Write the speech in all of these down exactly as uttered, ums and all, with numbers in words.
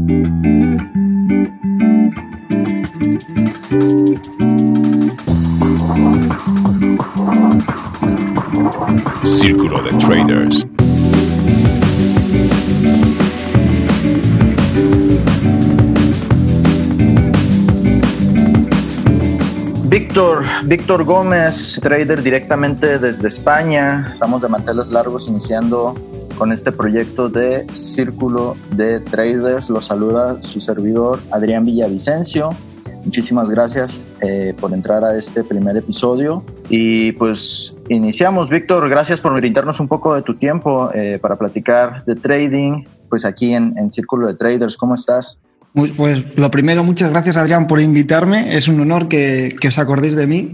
Círculo de Traders. Víctor, Víctor Gómez, trader directamente desde España. Estamos de manteles largos iniciando con este proyecto de Círculo de Traders. Los saluda su servidor Adrián Villavicencio. Muchísimas gracias eh, por entrar a este primer episodio. Y pues iniciamos. Víctor, gracias por brindarnos un poco de tu tiempo eh, para platicar de trading, pues aquí en, en Círculo de Traders. ¿Cómo estás? Pues lo primero, muchas gracias, Adrián, por invitarme. Es un honor que, que os acordéis de mí.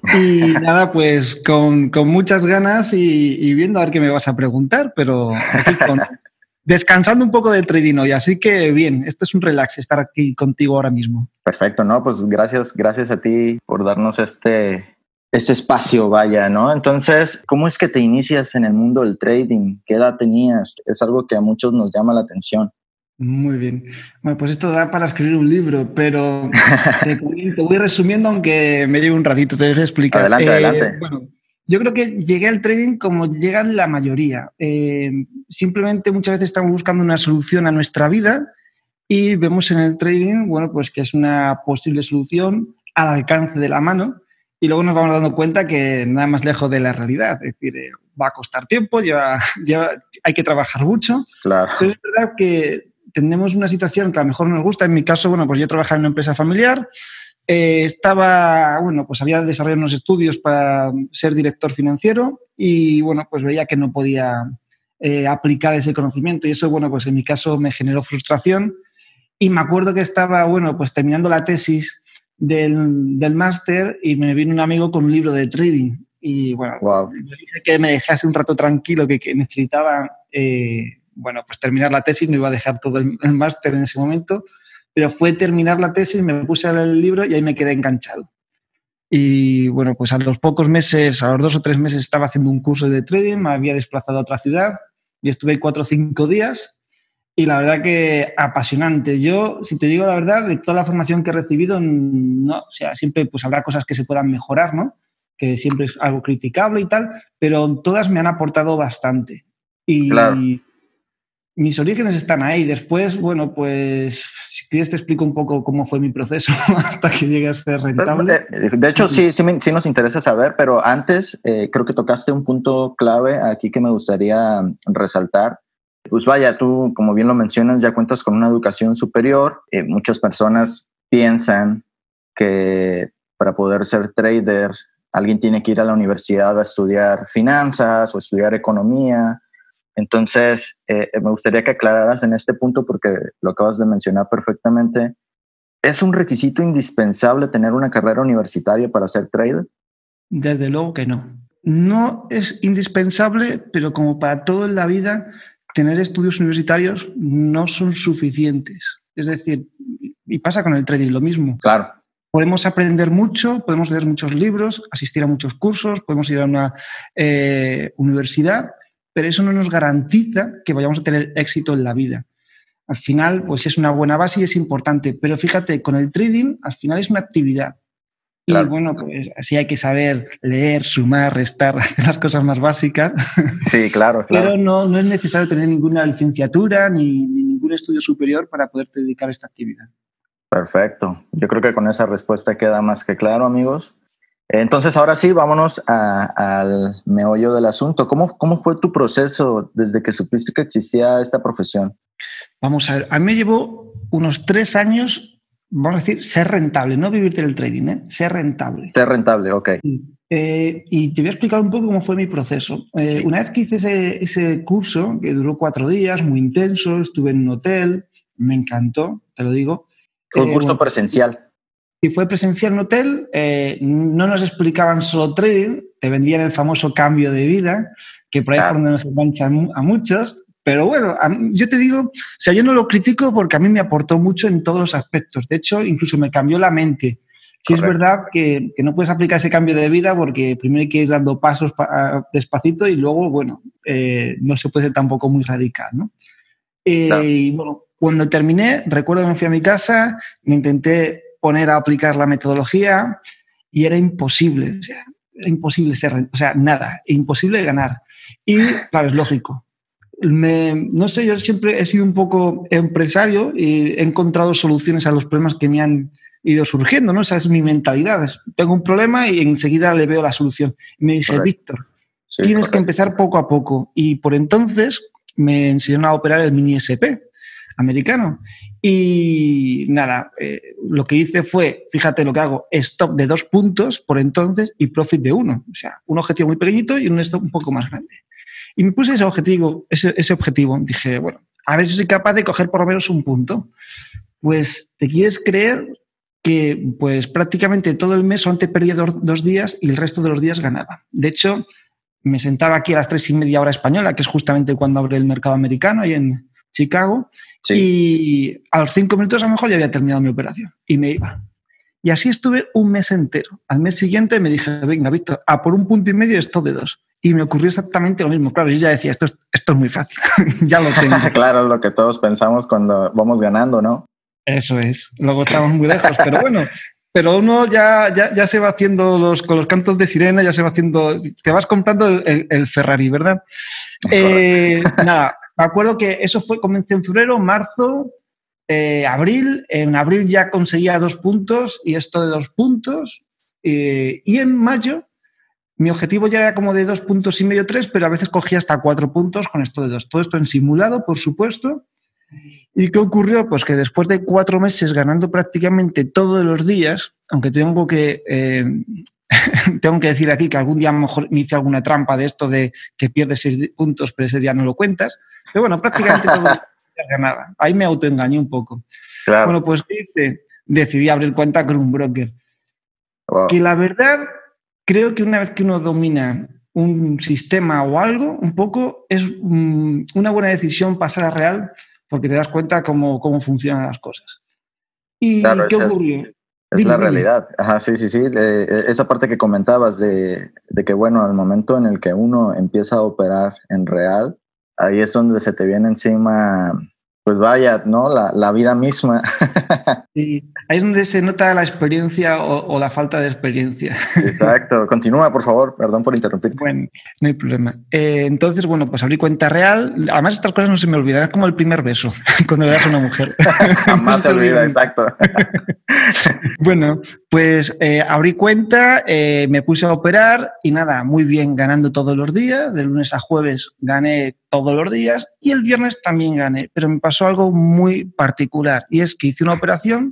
Y nada, pues con, con muchas ganas y, y viendo a ver qué me vas a preguntar, pero aquí con, descansando un poco del trading hoy. Así que bien, esto es un relax estar aquí contigo ahora mismo. Perfecto, ¿no? Pues gracias, gracias a ti por darnos este, este espacio, vaya, ¿no? Entonces, ¿cómo es que te inicias en el mundo del trading? ¿Qué edad tenías? Es algo que a muchos nos llama la atención. Muy bien. Bueno, pues esto da para escribir un libro, pero te, te voy resumiendo, aunque me lleve un ratito, te voy a explicar. Adelante, eh, adelante. Bueno, yo creo que llegué al trading como llegan la mayoría. Eh, simplemente muchas veces estamos buscando una solución a nuestra vida y vemos en el trading, bueno, pues que es una posible solución al alcance de la mano y luego nos vamos dando cuenta que nada más lejos de la realidad. Es decir, eh, va a costar tiempo, lleva, lleva, hay que trabajar mucho. Claro. Pero es verdad que tenemos una situación que a lo mejor nos gusta. En mi caso, bueno, pues yo trabajaba en una empresa familiar, eh, estaba, bueno, pues había desarrollado unos estudios para ser director financiero y, bueno, pues veía que no podía eh, aplicar ese conocimiento y eso, bueno, pues en mi caso me generó frustración y me acuerdo que estaba, bueno, pues terminando la tesis del, del máster y me vino un amigo con un libro de trading y, bueno, wow. Le dije que me dejase un rato tranquilo, que, que necesitaba... Eh, bueno, pues terminar la tesis, no iba a dejar todo el, el máster en ese momento, pero fue terminar la tesis, me puse a leer el libro y ahí me quedé enganchado. Y bueno, pues a los pocos meses, a los dos o tres meses estaba haciendo un curso de trading, me había desplazado a otra ciudad y estuve cuatro o cinco días y la verdad que apasionante. Yo, si te digo la verdad, de toda la formación que he recibido, no, o sea, siempre pues habrá cosas que se puedan mejorar, ¿no? Que siempre es algo criticable y tal, pero todas me han aportado bastante. Y claro. Mis orígenes están ahí. Después, bueno, pues si quieres te explico un poco cómo fue mi proceso hasta que llegue a ser rentable. De hecho, sí, sí, sí nos interesa saber, pero antes eh, creo que tocaste un punto clave aquí que me gustaría resaltar. Pues vaya, tú, como bien lo mencionas, ya cuentas con una educación superior. Eh, muchas personas piensan que para poder ser trader alguien tiene que ir a la universidad a estudiar finanzas o estudiar economía. Entonces, eh, me gustaría que aclararas en este punto, porque lo acabas de mencionar perfectamente. ¿Es un requisito indispensable tener una carrera universitaria para ser trader? Desde luego que no. No es indispensable, pero como para todo en la vida, tener estudios universitarios no son suficientes. Es decir, y pasa con el trading lo mismo. Claro. Podemos aprender mucho, podemos leer muchos libros, asistir a muchos cursos, podemos ir a una eh, universidad, pero eso no nos garantiza que vayamos a tener éxito en la vida. Al final, pues es una buena base y es importante, pero fíjate, con el trading, al final es una actividad. Claro. Y bueno, pues así hay que saber leer, sumar, restar, hacer las cosas más básicas. Sí, claro, claro. Pero no, no es necesario tener ninguna licenciatura ni, ni ningún estudio superior para poderte dedicar a esta actividad. Perfecto. Yo creo que con esa respuesta queda más que claro, amigos. Entonces, ahora sí, vámonos a, al meollo del asunto. ¿Cómo, ¿Cómo fue tu proceso desde que supiste que existía esta profesión? Vamos a ver, a mí me llevó unos tres años, vamos a decir, ser rentable, no vivir del trading, ¿eh? Ser rentable. Ser rentable, ok. Eh, y te voy a explicar un poco cómo fue mi proceso. Eh, sí. Una vez que hice ese, ese curso, que duró cuatro días, muy intenso, estuve en un hotel, me encantó, te lo digo. Fue un eh, curso bueno, presencial. Y fue presencial en hotel, eh, no nos explicaban solo trading, te vendían el famoso cambio de vida, que por ahí claro. es por donde nos enganchan a muchos. Pero bueno, a mí, yo te digo, o sea, yo no lo critico porque a mí me aportó mucho en todos los aspectos. De hecho, incluso me cambió la mente. Sí, es verdad que, que no puedes aplicar ese cambio de vida porque primero hay que ir dando pasos pa, despacito y luego, bueno, eh, no se puede ser tampoco muy radical, ¿no? Eh, claro. Y bueno, Cuando terminé, recuerdo que me fui a mi casa, me intenté poner a aplicar la metodología y era imposible, o sea, era imposible ser, o sea, nada, imposible ganar. Y claro, es lógico. Me, no sé, yo siempre he sido un poco empresario y he encontrado soluciones a los problemas que me han ido surgiendo, ¿no? Esa es mi mentalidad. Tengo un problema y enseguida le veo la solución. Y me dije, correcto. Víctor, sí, tienes correcto. que empezar poco a poco. Y por entonces me enseñaron a operar el mini S P americano. Y nada, eh, lo que hice fue, fíjate lo que hago, stop de dos puntos por entonces y profit de uno. O sea, un objetivo muy pequeñito y un stop un poco más grande. Y me puse ese objetivo, ese, ese objetivo. Dije, bueno, a ver si soy capaz de coger por lo menos un punto. Pues, ¿te quieres creer que pues prácticamente todo el mes solamente perdía dos, dos días y el resto de los días ganaba? De hecho, me sentaba aquí a las tres y media hora española, que es justamente cuando abre el mercado americano, ahí en Chicago, sí. Y a los cinco minutos a lo mejor ya había terminado mi operación y me iba. Y así estuve un mes entero. Al mes siguiente me dije, venga, Víctor, a por un punto y medio esto de dos. Y me ocurrió exactamente lo mismo. Claro, yo ya decía, esto es, esto es muy fácil, ya lo tengo. Claro, es lo que todos pensamos cuando vamos ganando, ¿no? Eso es. Luego estamos muy lejos, pero bueno, pero uno ya, ya, ya se va haciendo los, con los cantos de sirena, ya se va haciendo, te vas comprando el, el Ferrari, ¿verdad? Eh, nada, me acuerdo que eso fue, comencé en febrero, marzo, eh, abril. En abril ya conseguía dos puntos y esto de dos puntos. Eh, y en mayo mi objetivo ya era como de dos puntos y medio, tres, pero a veces cogía hasta cuatro puntos con esto de dos. Todo esto en simulado, por supuesto. ¿Y qué ocurrió? Pues que después de cuatro meses ganando prácticamente todos los días, aunque tengo que, eh, tengo que decir aquí que algún día a lo mejor me hice alguna trampa de esto de que pierdes seis puntos, pero ese día no lo cuentas. Pero bueno, prácticamente todos los días ganaba. Ahí me autoengañé un poco. Claro. Bueno, pues ¿qué hice? Decidí abrir cuenta con un broker. Wow. Que la verdad, creo que una vez que uno domina un sistema o algo, un poco, es um, una buena decisión pasar a real, porque te das cuenta cómo, cómo funcionan las cosas. ¿Y claro, qué ocurrió? Es, es dime, la dime. realidad. Ajá, sí, sí, sí. Eh, esa parte que comentabas de, de que, bueno, al momento en el que uno empieza a operar en real, ahí es donde se te viene encima, pues vaya, ¿no? La, la vida misma. Sí, ahí es donde se nota la experiencia o, o la falta de experiencia. Exacto. Continúa, por favor. Perdón por interrumpirte. Bueno, no hay problema. Eh, entonces, bueno, pues abrí cuenta real. Además, estas cosas no se me olvidan. Es como el primer beso cuando le das a una mujer. Jamás no se olvida, exacto. Bueno, pues eh, abrí cuenta, eh, me puse a operar y nada, muy bien, ganando todos los días. De lunes a jueves gané todos los días y el viernes también gané. Pero me pasó algo muy particular y es que hice una operación,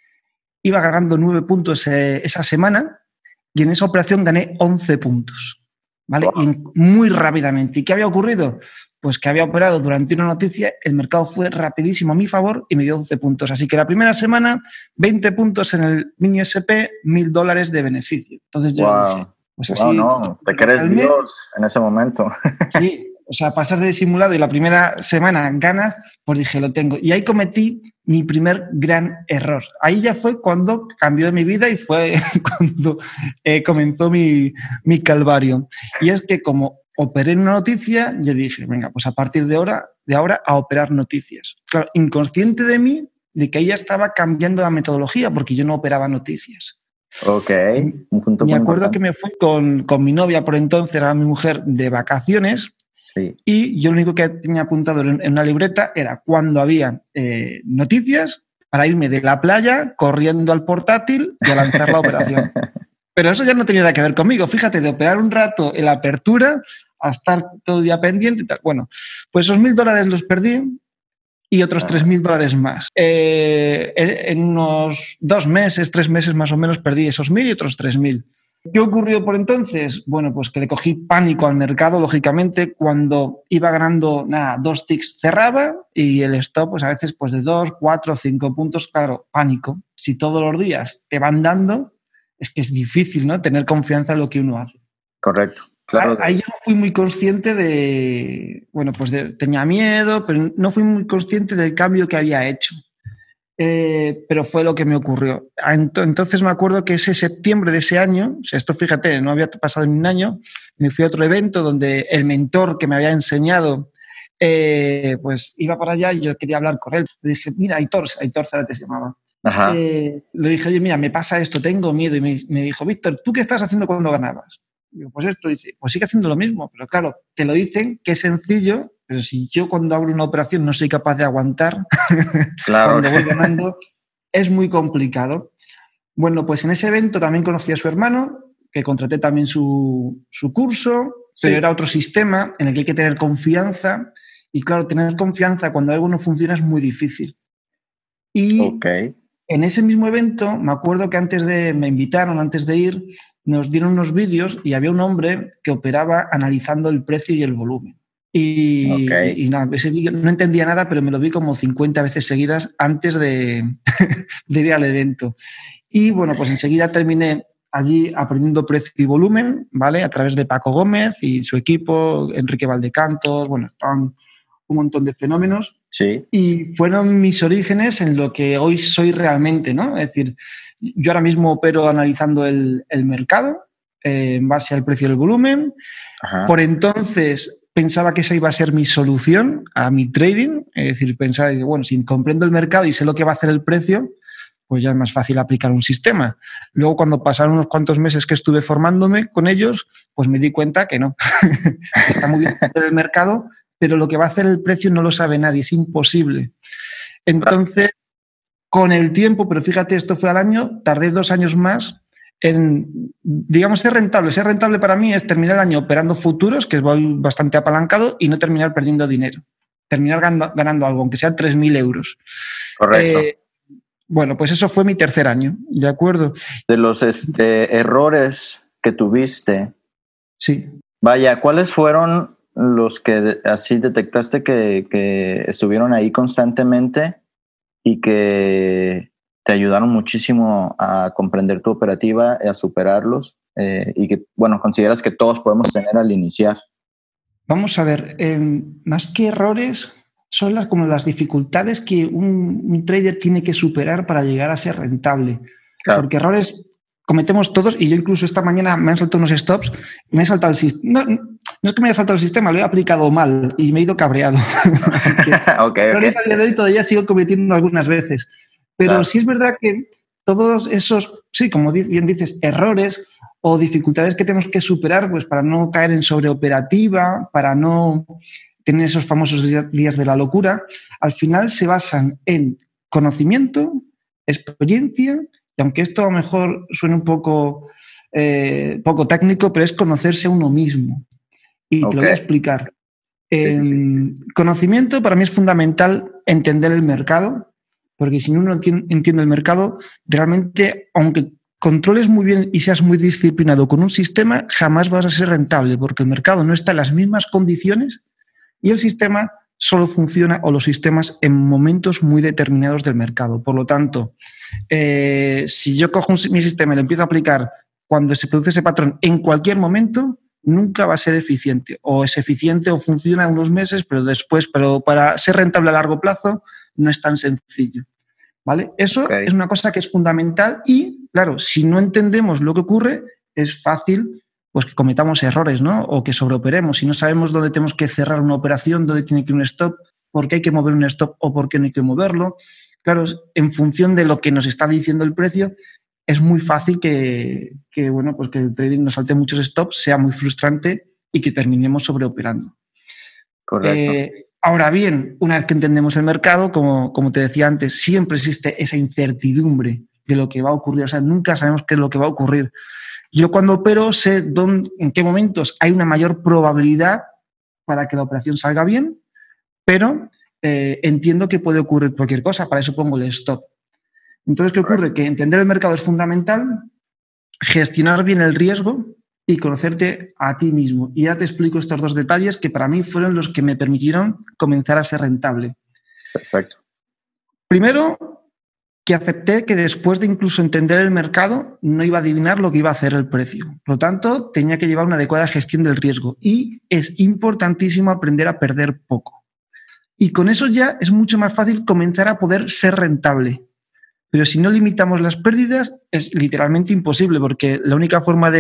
iba ganando nueve puntos eh, esa semana y en esa operación gané once puntos, ¿vale? Wow. Y muy rápidamente. ¿Y qué había ocurrido? Pues que había operado durante una noticia, el mercado fue rapidísimo a mi favor y me dio once puntos. Así que la primera semana, veinte puntos en el mini S P, mil dólares de beneficio. Entonces yo wow. dije, pues así, wow, no, te crees Dios en ese momento. Sí. O sea, pasas de simulado y la primera semana ganas, pues dije, lo tengo. Y ahí cometí mi primer gran error. Ahí ya fue cuando cambió mi vida y fue cuando eh, comenzó mi, mi calvario. Y es que como operé en una noticia, yo dije, venga, pues a partir de ahora, de ahora a operar noticias. Claro, inconsciente de mí, de que ahí ya estaba cambiando la metodología porque yo no operaba noticias. Ok. Un punto me acuerdo importante. que me fui con, con mi novia, por entonces era mi mujer, de vacaciones. Sí. Y yo lo único que tenía apuntado en, en una libreta era cuando había eh, noticias para irme de la playa corriendo al portátil y a lanzar la operación. Pero eso ya no tenía nada que ver conmigo. Fíjate, de operar un rato en la apertura a estar todo el día pendiente y tal. Bueno, pues esos mil dólares los perdí y otros tres mil dólares más. Eh, en, en unos dos meses, tres meses más o menos perdí esos mil y otros tres mil. ¿Qué ocurrió por entonces? Bueno, pues que le cogí pánico al mercado, lógicamente, cuando iba ganando, nada, dos ticks cerraba y el stop, pues a veces pues de dos, cuatro, cinco puntos, claro, pánico. Si todos los días te van dando, es que es difícil, ¿no? Tener confianza en lo que uno hace. Correcto. Claro. Ahí yo no fui muy consciente de, bueno, pues de, tenía miedo, pero no fui muy consciente del cambio que había hecho. Eh, pero fue lo que me ocurrió. Entonces me acuerdo que ese septiembre de ese año, o sea, esto fíjate, no había pasado en un año, me fui a otro evento donde el mentor que me había enseñado eh, pues iba para allá y yo quería hablar con él. Le dije, mira, Aitor, Aitor Zárate se llamaba. Ajá. Eh, le dije, oye, mira, me pasa esto, tengo miedo. Y me, me dijo, Víctor, ¿tú qué estás haciendo cuando ganabas? Digo, pues esto. Dice, pues sigue haciendo lo mismo. Pero claro, te lo dicen que es sencillo, pero si yo cuando abro una operación no soy capaz de aguantar, Claro. cuando voy ganando, es muy complicado. Bueno, pues en ese evento también conocí a su hermano, que contraté también su, su curso, Sí. pero era otro sistema en el que hay que tener confianza. Y claro, tener confianza cuando algo no funciona es muy difícil. Y Ok. en ese mismo evento, me acuerdo que antes de, me invitaron, antes de ir, nos dieron unos vídeos y había un hombre que operaba analizando el precio y el volumen. Y, Ok. y, y nada, ese vídeo no entendía nada, pero me lo vi como cincuenta veces seguidas antes de, de ir al evento. Y bueno, pues enseguida terminé allí aprendiendo precio y volumen, ¿vale? A través de Paco Gómez y su equipo, Enrique Valdecantos, bueno, estaban un montón de fenómenos. Sí. Y fueron mis orígenes en lo que hoy soy realmente, ¿no? Es decir, yo ahora mismo opero analizando el, el mercado eh, en base al precio y el volumen. Ajá. Por entonces pensaba que esa iba a ser mi solución a mi trading. Es decir, pensaba, bueno, si comprendo el mercado y sé lo que va a hacer el precio, pues ya es más fácil aplicar un sistema. Luego, cuando pasaron unos cuantos meses que estuve formándome con ellos, pues me di cuenta que no. Está muy bien el mercado, pero lo que va a hacer el precio no lo sabe nadie, es imposible. Entonces, con el tiempo, pero fíjate, esto fue al año, tardé dos años más en, digamos, ser rentable. Ser rentable para mí es terminar el año operando futuros, que voy bastante apalancado, y no terminar perdiendo dinero. Terminar ganando, ganando algo, aunque sean tres mil euros. Correcto. Eh, bueno, pues eso fue mi tercer año, ¿de acuerdo? De los este, errores que tuviste, sí. Vaya, ¿cuáles fueron los que así detectaste que, que estuvieron ahí constantemente y que te ayudaron muchísimo a comprender tu operativa, a superarlos eh, y que, bueno, consideras que todos podemos tener al iniciar? Vamos a ver, eh, más que errores, son las, como las dificultades que un, un trader tiene que superar para llegar a ser rentable. Claro. Porque errores cometemos todos, y yo incluso esta mañana me han saltado unos stops y me he saltado el sistema. No, no es que me haya saltado el sistema, lo he aplicado mal y me he ido cabreado. Así que okay, errores okay. a día de hoy todavía sigo cometiendo algunas veces. Pero claro, sí es verdad que todos esos, sí, como bien dices, errores o dificultades que tenemos que superar, pues para no caer en sobreoperativa, para no tener esos famosos días de la locura, al final se basan en conocimiento, experiencia, y aunque esto a lo mejor suene un poco, eh, poco técnico, pero es conocerse a uno mismo. Y okay, te lo voy a explicar. Eh, sí, sí, sí. Conocimiento para mí es fundamental entender el mercado, porque si uno no entiende el mercado, realmente, aunque controles muy bien y seas muy disciplinado con un sistema, jamás vas a ser rentable, porque el mercado no está en las mismas condiciones y el sistema solo funciona, o los sistemas, en momentos muy determinados del mercado. Por lo tanto, eh, si yo cojo un, mi sistema y lo empiezo a aplicar cuando se produce ese patrón en cualquier momento, nunca va a ser eficiente. O es eficiente o funciona unos meses, pero después, pero para ser rentable a largo plazo, no es tan sencillo. ¿Vale? Eso okay, es una cosa que es fundamental y, claro, si no entendemos lo que ocurre, es fácil pues, que cometamos errores, ¿no? O que sobreoperemos. Si no sabemos dónde tenemos que cerrar una operación, dónde tiene que ir un stop, por qué hay que mover un stop o por qué no hay que moverlo. Claro, en función de lo que nos está diciendo el precio, es muy fácil que, que, bueno, pues que el trading nos salte muchos stops, sea muy frustrante y que terminemos sobreoperando. Correcto. Eh, ahora bien, una vez que entendemos el mercado, como, como te decía antes, siempre existe esa incertidumbre de lo que va a ocurrir. O sea, nunca sabemos qué es lo que va a ocurrir. Yo cuando opero sé dónde, en qué momentos hay una mayor probabilidad para que la operación salga bien, pero eh, entiendo que puede ocurrir cualquier cosa, para eso pongo el stop. Entonces, ¿qué ocurre? Que entender el mercado es fundamental, gestionar bien el riesgo y conocerte a ti mismo. Y ya te explico estos dos detalles que para mí fueron los que me permitieron comenzar a ser rentable. Perfecto. Primero, que acepté que después de incluso entender el mercado no iba a adivinar lo que iba a hacer el precio. Por lo tanto, tenía que llevar una adecuada gestión del riesgo y es importantísimo aprender a perder poco. Y con eso ya es mucho más fácil comenzar a poder ser rentable. Pero si no limitamos las pérdidas es literalmente imposible, porque la única forma de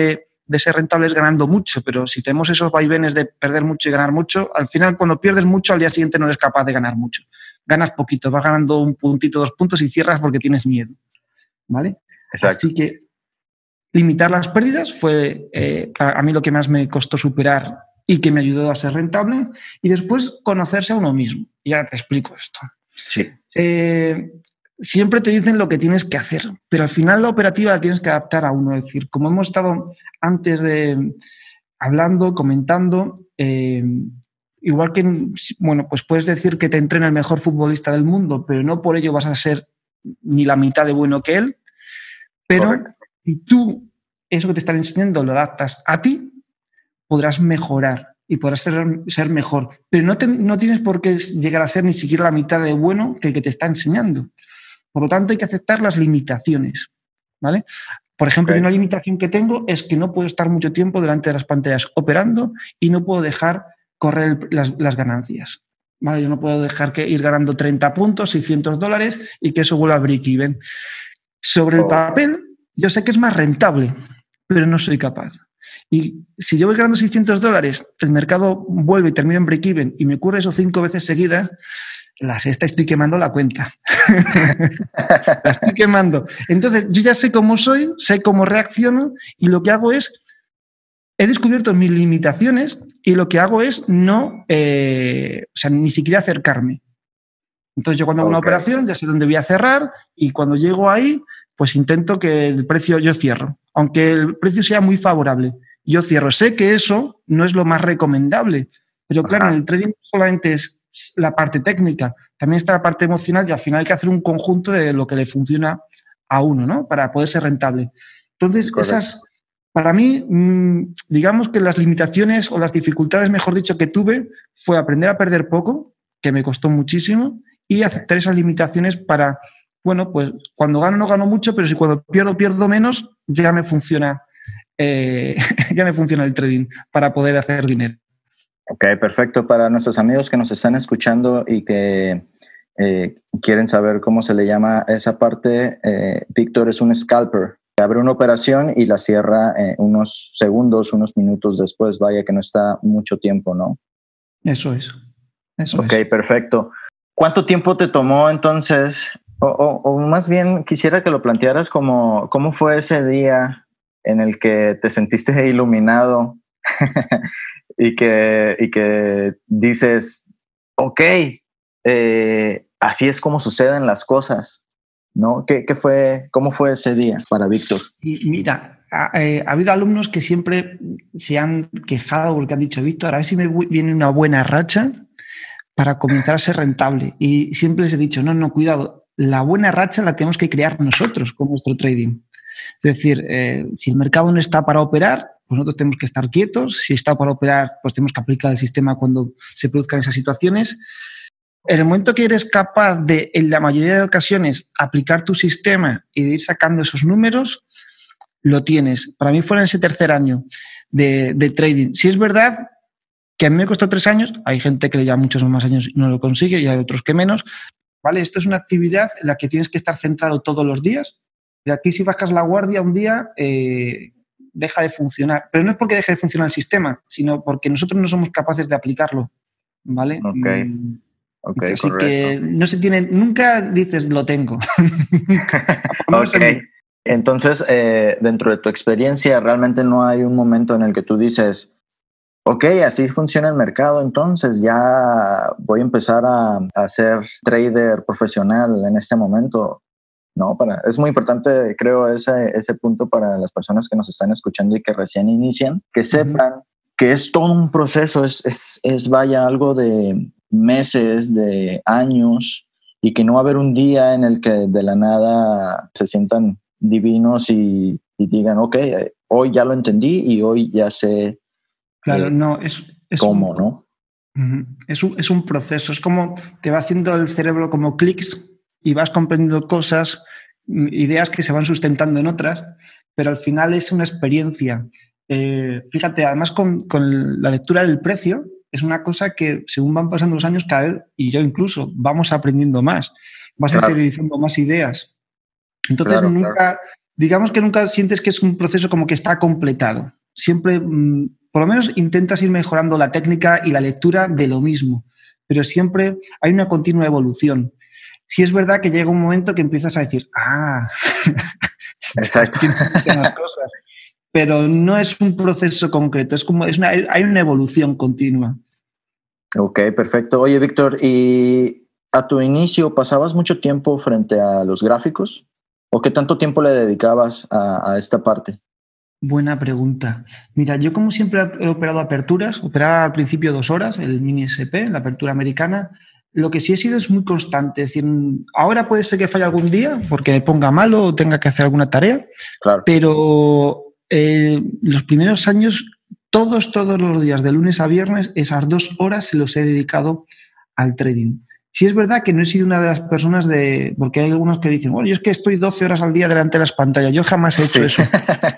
de ser rentables ganando mucho, pero si tenemos esos vaivenes de perder mucho y ganar mucho, al final cuando pierdes mucho, al día siguiente no eres capaz de ganar mucho. Ganas poquito, vas ganando un puntito, dos puntos y cierras porque tienes miedo, ¿vale? Exacto. Así que limitar las pérdidas fue eh, a mí lo que más me costó superar y que me ayudó a ser rentable, y después conocerse a uno mismo. Y ahora te explico esto. Sí. Eh, siempre te dicen lo que tienes que hacer, pero al final la operativa la tienes que adaptar a uno. Es decir, como hemos estado antes de hablando, comentando, eh, igual que, bueno, pues puedes decir que te entrena el mejor futbolista del mundo, pero no por ello vas a ser ni la mitad de bueno que él. Pero Correcto. si tú eso que te están enseñando lo adaptas a ti, podrás mejorar y podrás ser, ser mejor. Pero no, te, no tienes por qué llegar a ser ni siquiera la mitad de bueno que el que te está enseñando. Por lo tanto, hay que aceptar las limitaciones, ¿vale? Por ejemplo, Okay. una limitación que tengo es que no puedo estar mucho tiempo delante de las pantallas operando y no puedo dejar correr el, las, las ganancias. ¿Vale? Yo no puedo dejar que ir ganando treinta puntos, seiscientos dólares y que eso vuelva a break-even. Sobre el Oh. papel, yo sé que es más rentable, pero no soy capaz. Y si yo voy ganando seiscientos dólares, el mercado vuelve y termina en break-even y me ocurre eso cinco veces seguidas, la sexta estoy quemando la cuenta. La estoy quemando. Entonces, yo ya sé cómo soy, sé cómo reacciono y lo que hago es, he descubierto mis limitaciones y lo que hago es no, eh, o sea, ni siquiera acercarme. Entonces, yo cuando hago Okay. una operación ya sé dónde voy a cerrar y cuando llego ahí, pues intento que el precio, yo cierro. Aunque el precio sea muy favorable, yo cierro. Sé que eso no es lo más recomendable, pero claro, Ajá. en el trading no solamente es la parte técnica, también está la parte emocional y al final hay que hacer un conjunto de lo que le funciona a uno, ¿no? Para poder ser rentable. Entonces, Correcto. esas, para mí, digamos que las limitaciones o las dificultades, mejor dicho, que tuve fue aprender a perder poco, que me costó muchísimo, y aceptar esas limitaciones para, bueno, pues cuando gano no gano mucho, pero si cuando pierdo pierdo menos, ya me funciona, eh, ya me funciona el trading para poder hacer dinero. Ok, perfecto. Para nuestros amigos que nos están escuchando y que eh, quieren saber cómo se le llama esa parte, eh, Víctor es un scalper. Abre una operación y la cierra eh, unos segundos, unos minutos después. Vaya que no está mucho tiempo, ¿no? Eso es. Eso ok, es. perfecto. ¿Cuánto tiempo te tomó entonces? O, o, o más bien quisiera que lo plantearas como cómo fue ese día en el que te sentiste iluminado y, que, y que dices, ok, eh, así es como suceden las cosas, ¿no? ¿Qué, qué fue, ¿Cómo fue ese día para Víctor? Y mira, ha, eh, ha habido alumnos que siempre se han quejado porque han dicho, Víctor, a ver si me viene una buena racha para comenzar a ser rentable. Y siempre les he dicho, no, no, cuidado, la buena racha la tenemos que crear nosotros con nuestro trading. Es decir, eh, si el mercado no está para operar, pues nosotros tenemos que estar quietos. Si está para operar, pues tenemos que aplicar el sistema cuando se produzcan esas situaciones. En el momento que eres capaz de, en la mayoría de ocasiones, aplicar tu sistema y de ir sacando esos números, lo tienes. Para mí fue en ese tercer año de, de trading. Si es verdad que a mí me costó tres años, hay gente que le lleva muchos más años y no lo consigue y hay otros que menos, ¿vale? Esto es una actividad en la que tienes que estar centrado todos los días. Y aquí si bajas la guardia un día, eh, deja de funcionar. Pero no es porque deje de funcionar el sistema, sino porque nosotros no somos capaces de aplicarlo, ¿vale? Ok, ok, Así correcto. que no se tiene, nunca dices lo tengo. Ok, entonces eh, dentro de tu experiencia realmente no hay un momento en el que tú dices, ok, así funciona el mercado, entonces ya voy a empezar a, a ser trader profesional en este momento. No, para, es muy importante, creo, ese, ese punto para las personas que nos están escuchando y que recién inician, que sepan uh-huh. que es todo un proceso, es, es, es vaya algo de meses, de años, y que no va a haber un día en el que de la nada se sientan divinos y, y digan, ok, hoy ya lo entendí y hoy ya sé. Claro, eh, no, es, es cómo, un, ¿no? Uh-huh. Es un, es un proceso, es como te va haciendo el cerebro como clics y vas comprendiendo cosas, ideas que se van sustentando en otras, pero al final es una experiencia. Eh, fíjate, además con, con la lectura del precio, es una cosa que según van pasando los años cada vez, y yo incluso, vamos aprendiendo más, vas claro. interiorizando más ideas. Entonces claro, nunca, claro. digamos que nunca sientes que es un proceso como que está completado, siempre, mmm, por lo menos intentas ir mejorando la técnica y la lectura de lo mismo, pero siempre hay una continua evolución. Sí es verdad que llega un momento que empiezas a decir, ah, exacto. Más cosas, pero no es un proceso concreto, es como, es una, hay una evolución continua. Ok, perfecto. Oye, Víctor, ¿y a tu inicio pasabas mucho tiempo frente a los gráficos? ¿O qué tanto tiempo le dedicabas a, a esta parte? Buena pregunta. Mira, yo como siempre he operado aperturas, operaba al principio dos horas, el mini S P, la apertura americana. Lo que sí he sido es muy constante. Es decir, ahora puede ser que falle algún día porque me ponga malo o tenga que hacer alguna tarea, claro. Pero eh, los primeros años, todos, todos los días, de lunes a viernes, esas dos horas se los he dedicado al trading. Sí es verdad que no he sido una de las personas de... Porque hay algunos que dicen, bueno, yo es que estoy doce horas al día delante de las pantallas. Yo jamás he hecho sí. eso.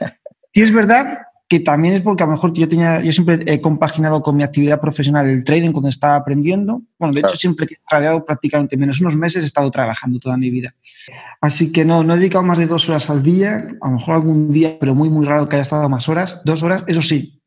Sí es verdad que también es porque a lo mejor yo tenía, yo siempre he compaginado con mi actividad profesional el trading cuando estaba aprendiendo. Bueno, de claro. hecho siempre que he tradeado prácticamente menos unos meses he estado trabajando toda mi vida. Así que no, no he dedicado más de dos horas al día, a lo mejor algún día, pero muy, muy raro que haya estado más horas. Dos horas, eso sí,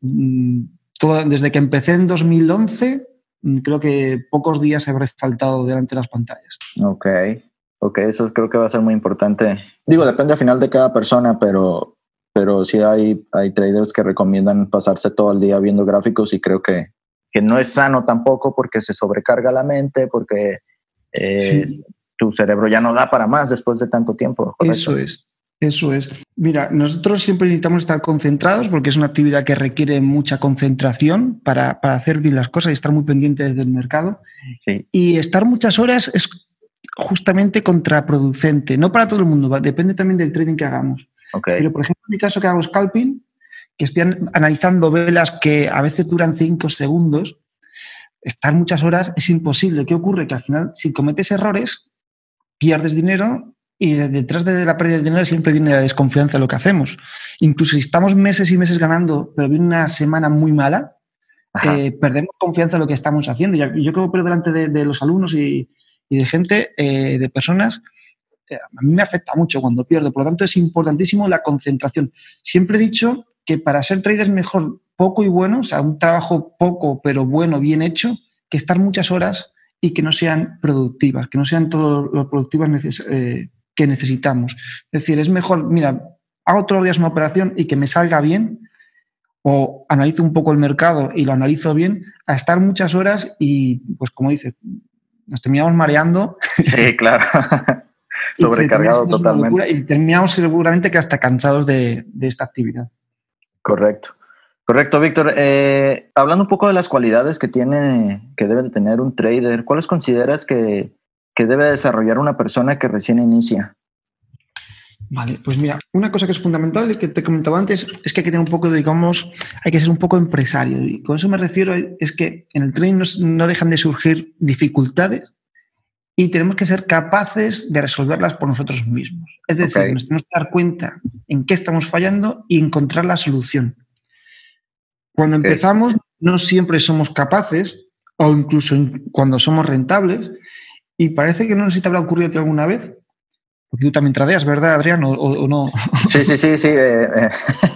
todo, desde que empecé en dos mil once, creo que pocos días habré faltado delante de las pantallas. Ok, ok, eso creo que va a ser muy importante. Digo, depende al final de cada persona, pero... pero sí hay, hay traders que recomiendan pasarse todo el día viendo gráficos y creo que, que no es sano tampoco porque se sobrecarga la mente, porque eh, sí. tu cerebro ya no da para más después de tanto tiempo. ¿Correcto? Eso es, eso es. Mira, nosotros siempre necesitamos estar concentrados porque es una actividad que requiere mucha concentración para, para hacer bien las cosas y estar muy pendientes del mercado. Sí. Y estar muchas horas es justamente contraproducente, no para todo el mundo, depende también del trading que hagamos. Okay. Pero, por ejemplo, en mi caso que hago scalping, que estoy analizando velas que a veces duran cinco segundos, estar muchas horas es imposible. ¿Qué ocurre? Que al final, si cometes errores, pierdes dinero y detrás de la pérdida de dinero siempre viene la desconfianza de lo que hacemos. Incluso si estamos meses y meses ganando, pero viene una semana muy mala, eh, perdemos confianza en lo que estamos haciendo. Yo creo que delante de, de los alumnos y, y de gente, eh, de personas, a mí me afecta mucho cuando pierdo, por lo tanto es importantísimo la concentración. Siempre he dicho que para ser trader es mejor poco y bueno, o sea, un trabajo poco pero bueno, bien hecho, que estar muchas horas y que no sean productivas, que no sean todas las productivas neces- eh, que necesitamos. Es decir, es mejor, mira, hago todos los días una operación y que me salga bien, o analizo un poco el mercado y lo analizo bien, a estar muchas horas y, pues como dices, nos terminamos mareando. Sí, claro. Sobrecargado totalmente. Y terminamos seguramente que hasta cansados de, de esta actividad. Correcto. Correcto, Víctor. Eh, hablando un poco de las cualidades que tiene, que debe tener un trader, ¿cuáles consideras que, que debe desarrollar una persona que recién inicia? Vale, pues mira, una cosa que es fundamental y que te he comentado antes es que hay que tener un poco, de, digamos, hay que ser un poco empresario. Y con eso me refiero es que en el trading no, no dejan de surgir dificultades y tenemos que ser capaces de resolverlas por nosotros mismos. Es decir, okay. nos tenemos que dar cuenta en qué estamos fallando y encontrar la solución. Cuando okay. empezamos, no siempre somos capaces, o incluso cuando somos rentables, y parece que no sé si te habrá ocurrido alguna vez, porque tú también tradeas, ¿verdad, Adrián? ¿O, o no? Sí, sí, sí, sí. Eh, eh.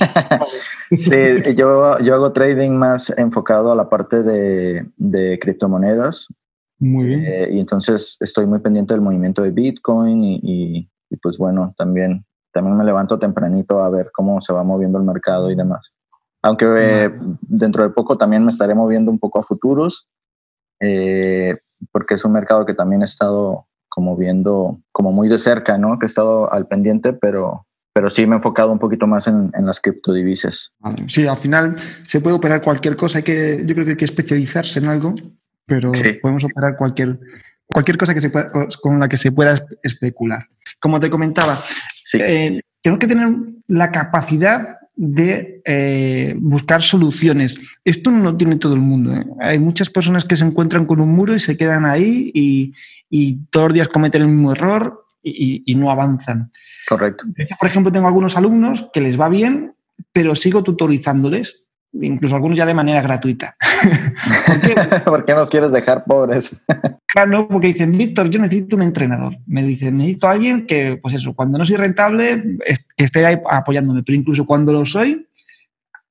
sí yo, yo hago trading más enfocado a la parte de, de criptomonedas. Muy bien. Eh, y entonces estoy muy pendiente del movimiento de Bitcoin y, y, y pues bueno, también, también me levanto tempranito a ver cómo se va moviendo el mercado y demás. Aunque eh, dentro de poco también me estaré moviendo un poco a futuros, eh, porque es un mercado que también he estado como viendo como muy de cerca, ¿no? Que he estado al pendiente, pero, pero sí me he enfocado un poquito más en, en las criptodivisas. Sí, al final se puede operar cualquier cosa, hay que, yo creo que hay que especializarse en algo, pero sí. podemos operar cualquier, cualquier cosa que se pueda, con la que se pueda especular. Como te comentaba, sí. eh, tenemos que tener la capacidad de eh, buscar soluciones. Esto no lo tiene todo el mundo, ¿eh? Hay muchas personas que se encuentran con un muro y se quedan ahí y, y todos los días cometen el mismo error y, y no avanzan. Correcto. Yo, por ejemplo, tengo algunos alumnos que les va bien, pero sigo tutorizándoles, incluso algunos ya de manera gratuita. ¿Por qué? ¿Por qué nos quieres dejar pobres? Claro, porque dicen, Víctor, yo necesito un entrenador. Me dicen, necesito a alguien que, pues eso, cuando no soy rentable, que esté ahí apoyándome. Pero incluso cuando lo soy,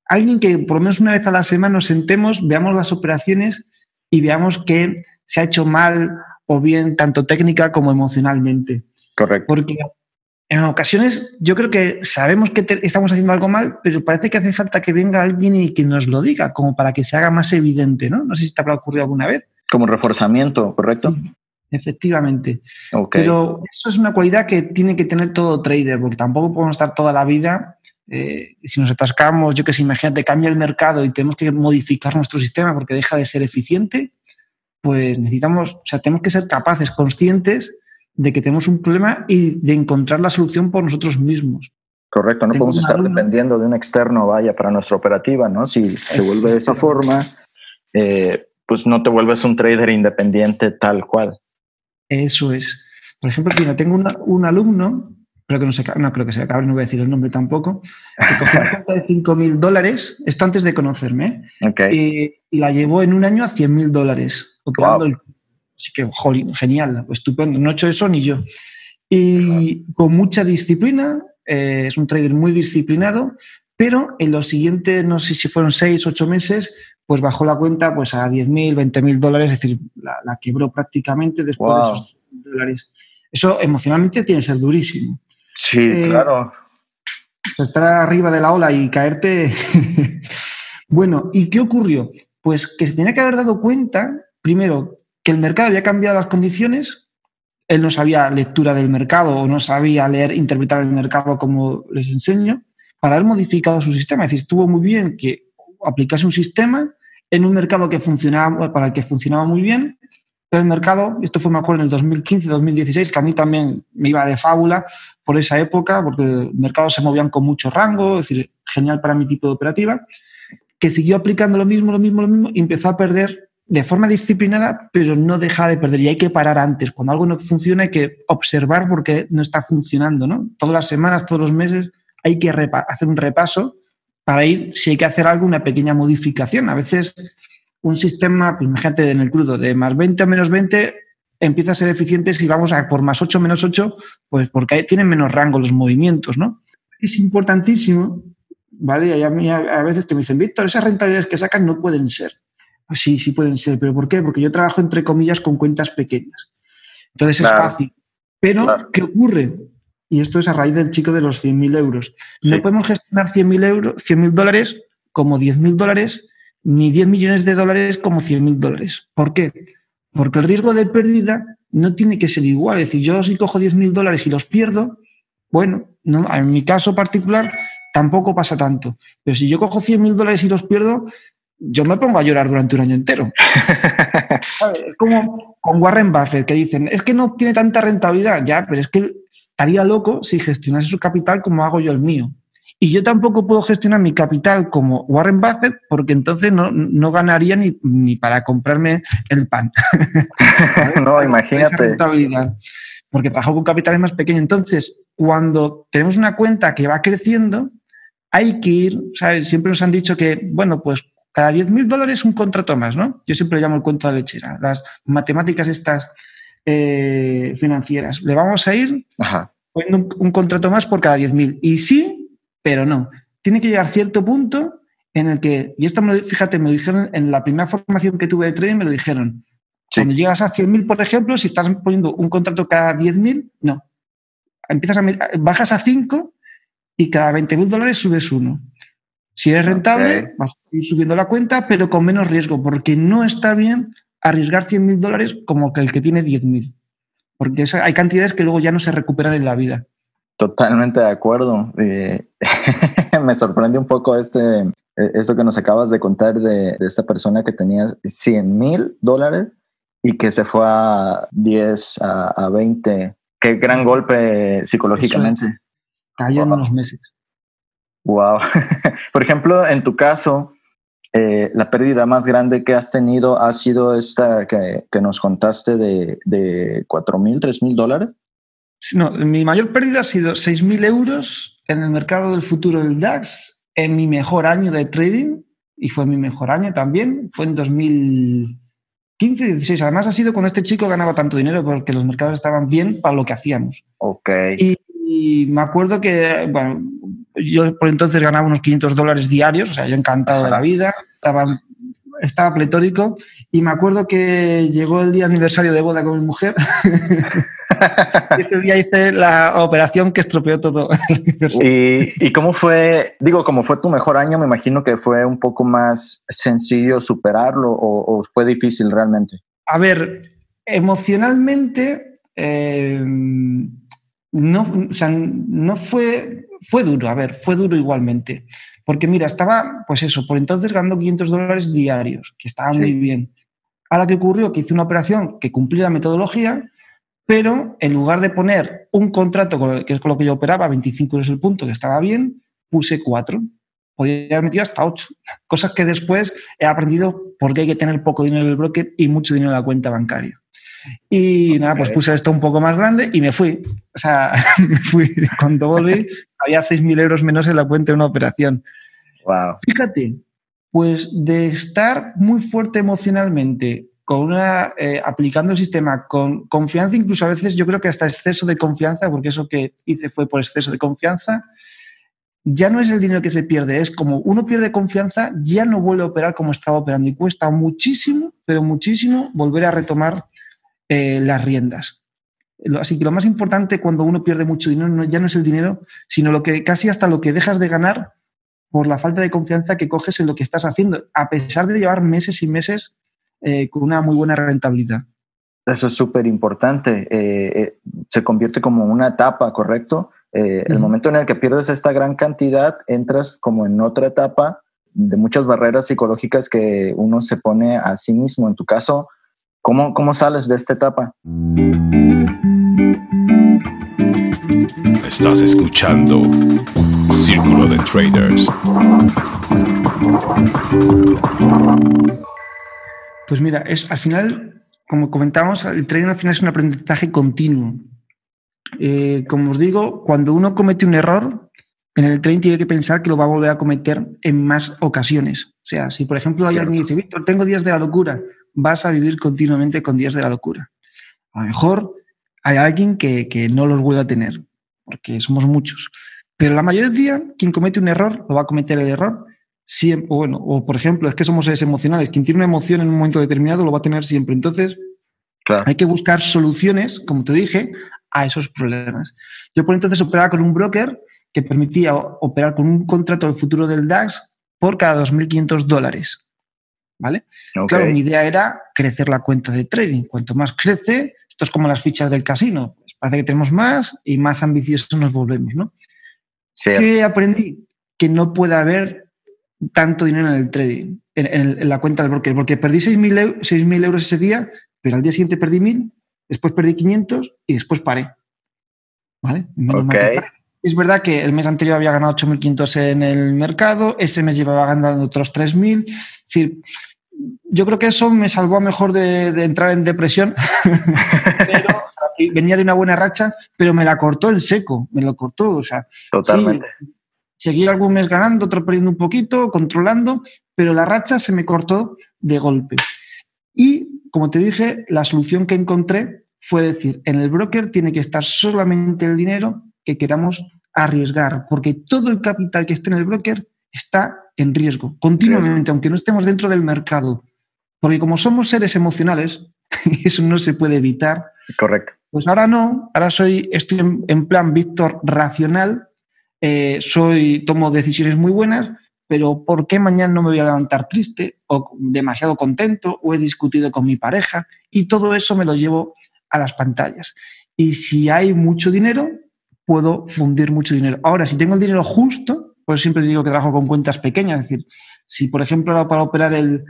alguien que por lo menos una vez a la semana nos sentemos, veamos las operaciones y veamos que se ha hecho mal o bien tanto técnica como emocionalmente. Correcto. Porque en ocasiones yo creo que sabemos que te, estamos haciendo algo mal, pero parece que hace falta que venga alguien y que nos lo diga, como para que se haga más evidente, ¿no? No sé si te habrá ocurrido alguna vez. Como reforzamiento, ¿correcto? Sí, efectivamente. Okay. Pero eso es una cualidad que tiene que tener todo trader, porque tampoco podemos estar toda la vida... Eh, si nos atascamos, yo que sé, imagínate, cambia el mercado y tenemos que modificar nuestro sistema porque deja de ser eficiente, pues necesitamos, o sea, tenemos que ser capaces, conscientes de que tenemos un problema y de encontrar la solución por nosotros mismos. Correcto, no Tengo podemos estar alumno, dependiendo de un externo, vaya, para nuestra operativa, ¿no? Si se vuelve de esa forma, eh, pues no te vuelves un trader independiente tal cual. Eso es. Por ejemplo, mira, tengo una, un alumno, creo que no, se, no creo que se acabe, no voy a decir el nombre tampoco, que cogió una cuenta de cinco mil dólares, esto antes de conocerme, Okay. y, y la llevó en un año a cien mil dólares, operando Wow. el... Así que, jolín, genial, estupendo, no he hecho eso ni yo. Y con mucha disciplina, eh, es un trader muy disciplinado, pero en los siguientes, no sé si fueron seis, ocho meses, pues bajó la cuenta pues a diez mil, veinte mil dólares, es decir, la, la quebró prácticamente después Wow. de esos dólares. Eso emocionalmente tiene que ser durísimo. Sí, Eh, claro. Estar arriba de la ola y caerte. Bueno, ¿y qué ocurrió? Pues que se tenía que haber dado cuenta, primero, que el mercado había cambiado las condiciones, él no sabía lectura del mercado o no sabía leer, interpretar el mercado como les enseño, para haber modificado su sistema. Es decir, estuvo muy bien que aplicase un sistema en un mercado que funcionaba, para el que funcionaba muy bien, pero el mercado, esto fue, me acuerdo, en el dos mil quince, dos mil dieciséis, que a mí también me iba de fábula por esa época, porque el mercado se movían con mucho rango, es decir, genial para mi tipo de operativa, que siguió aplicando lo mismo, lo mismo, lo mismo, y empezó a perder de forma disciplinada, pero no deja de perder. Y hay que parar antes. Cuando algo no funciona hay que observar por qué no está funcionando, ¿no? Todas las semanas, todos los meses, hay que hacer un repaso para ir, si hay que hacer algo, una pequeña modificación. A veces un sistema, pues imagínate en el crudo, de más veinte a menos veinte, empieza a ser eficiente si vamos a por más ocho menos ocho, pues porque tienen menos rango los movimientos, ¿no? Es importantísimo, ¿vale? Y a mí a veces que me dicen, Víctor, esas rentabilidades que sacan no pueden ser. Pues sí, sí pueden ser, pero ¿por qué? Porque yo trabajo, entre comillas, con cuentas pequeñas. Entonces Claro. es fácil. Pero, Claro. ¿qué ocurre? Y esto es a raíz del chico de los cien mil euros. Sí. No podemos gestionar cien mil euros, cien mil dólares como diez mil dólares, ni diez millones de dólares como cien mil dólares. ¿Por qué? Porque el riesgo de pérdida no tiene que ser igual. Es decir, yo si cojo diez mil dólares y los pierdo, bueno, no, en mi caso particular tampoco pasa tanto. Pero si yo cojo cien mil dólares y los pierdo, yo me pongo a llorar durante un año entero. ¿Sabes? Es como con Warren Buffett, que dicen, es que no tiene tanta rentabilidad. Ya, pero es que estaría loco si gestionase su capital como hago yo el mío. Y yo tampoco puedo gestionar mi capital como Warren Buffett, porque entonces no, no ganaría ni, ni para comprarme el pan. No, imagínate. Esa rentabilidad, porque trabajo con capitales más pequeños. Entonces, cuando tenemos una cuenta que va creciendo, hay que ir, ¿sabes? Siempre nos han dicho que, bueno, pues cada diez mil dólares un contrato más, ¿no? Yo siempre le llamo el cuento de lechera, las matemáticas estas eh, financieras. Le vamos a ir Ajá. poniendo un, un contrato más por cada diez mil. Y sí, pero no. Tiene que llegar a cierto punto en el que, y esto, me lo, fíjate, me lo dijeron en la primera formación que tuve de trading, me lo dijeron. Sí. Cuando llegas a cien mil, por ejemplo, si estás poniendo un contrato cada diez mil, no. Empiezas a, bajas a cinco y cada veinte mil dólares subes uno. Si eres rentable, okay, vas a ir subiendo la cuenta, pero con menos riesgo, porque no está bien arriesgar cien mil dólares como que el que tiene diez mil. Porque esa, hay cantidades que luego ya no se recuperan en la vida. Totalmente de acuerdo. Eh, me sorprende un poco este, esto que nos acabas de contar de, de esta persona que tenía cien mil dólares y que se fue a diez, a, a veinte. Qué gran golpe psicológicamente. Es. Cayó en unos meses. Wow. Por ejemplo, en tu caso, eh, la pérdida más grande que has tenido ha sido esta que, que nos contaste de, de cuatro mil, tres mil dólares. No, mi mayor pérdida ha sido seis mil euros en el mercado del futuro del DAX en mi mejor año de trading, y fue mi mejor año también, fue en dos mil quince, dieciséis. Además ha sido cuando este chico ganaba tanto dinero porque los mercados estaban bien para lo que hacíamos. Ok. Y, y me acuerdo que, bueno, yo por entonces ganaba unos quinientos dólares diarios, o sea, yo encantado de la vida, estaba, estaba pletórico y me acuerdo que llegó el día aniversario de boda con mi mujer y ese día hice la operación que estropeó todo. ¿Y, ¿Y cómo fue? Digo, como fue tu mejor año, me imagino que fue un poco más sencillo superarlo o, o fue difícil realmente. A ver, emocionalmente eh, no, o sea, no fue, fue duro, a ver, fue duro igualmente. Porque mira, estaba, pues eso, por entonces ganando quinientos dólares diarios, que estaba sí. muy bien. Ahora que ocurrió que hice una operación que cumplía la metodología, pero en lugar de poner un contrato, con el, que es con lo que yo operaba, veinticinco euros el punto, que estaba bien, puse cuatro. Podía haber metido hasta ocho. Cosas que después he aprendido porque hay que tener poco dinero en el broker y mucho dinero en la cuenta bancaria. Y okay. nada, pues puse esto un poco más grande y me fui. O sea, me fui. Cuando volví, había seis mil euros menos en la cuenta de una operación. Wow. Fíjate, pues de estar muy fuerte emocionalmente, con una, eh, aplicando el sistema con confianza, incluso a veces yo creo que hasta exceso de confianza, porque eso que hice fue por exceso de confianza, ya no es el dinero que se pierde, es como uno pierde confianza, ya no vuelve a operar como estaba operando y cuesta muchísimo, pero muchísimo volver a retomar eh, las riendas. Así que lo más importante cuando uno pierde mucho dinero no, ya no es el dinero, sino lo que casi hasta lo que dejas de ganar por la falta de confianza que coges en lo que estás haciendo, a pesar de llevar meses y meses eh, con una muy buena rentabilidad. Eso es súper importante. Eh, eh, se convierte como una etapa, ¿correcto? Eh, uh-huh. El momento en el que pierdes esta gran cantidad, entras como en otra etapa de muchas barreras psicológicas que uno se pone a sí mismo. En tu caso, ¿cómo, cómo sales de esta etapa? Estás escuchando Círculo de Traders. Pues mira, es, al final, como comentábamos, el trading al final es un aprendizaje continuo. Eh, como os digo, cuando uno comete un error, en el trading tiene que pensar que lo va a volver a cometer en más ocasiones. O sea, si por ejemplo hay alguien que dice, Víctor, tengo días de la locura, vas a vivir continuamente con días de la locura. A lo mejor hay alguien que, que no los vuelve a tener, porque somos muchos. Pero la mayoría, quien comete un error, lo va a cometer el error siempre. O, bueno, o por ejemplo, es que somos seres emocionales. Quien tiene una emoción en un momento determinado lo va a tener siempre. Entonces, claro, hay que buscar soluciones, como te dije, a esos problemas. Yo por entonces operaba con un broker que permitía operar con un contrato del futuro del DAX por cada dos mil quinientos dólares. ¿Vale? Okay. Claro, mi idea era crecer la cuenta de trading. Cuanto más crece, esto es como las fichas del casino. Pues parece que tenemos más y más ambiciosos nos volvemos, ¿no? Sí. ¿Qué aprendí? Que no puede haber tanto dinero en el trading, en, en, en la cuenta del broker, porque perdí seis mil euros ese día, pero al día siguiente perdí mil, después perdí quinientos y después paré. ¿Vale? Menos okay. mal que paré. Es verdad que el mes anterior había ganado ocho mil quinientos en el mercado, ese mes llevaba ganando otros tres mil. Es decir, yo creo que eso me salvó mejor de, de entrar en depresión. Pero, o sea, venía de una buena racha, pero me la cortó en seco, me lo cortó. O sea, totalmente. Sí, seguí algún mes ganando, otro perdiendo un poquito, controlando, pero la racha se me cortó de golpe. Y, como te dije, la solución que encontré fue decir, en el broker tiene que estar solamente el dinero que queramos arriesgar, porque todo el capital que esté en el broker está en riesgo, continuamente, aunque no estemos dentro del mercado. Porque como somos seres emocionales, eso no se puede evitar. Correcto. Pues ahora no, ahora soy, estoy en, en plan Víctor racional, eh, soy, tomo decisiones muy buenas, pero ¿por qué mañana no me voy a levantar triste o demasiado contento o he discutido con mi pareja? Y todo eso me lo llevo a las pantallas. Y si hay mucho dinero, puedo fundir mucho dinero. Ahora, si tengo el dinero justo, pues siempre digo que trabajo con cuentas pequeñas. Es decir, si por ejemplo para operar el,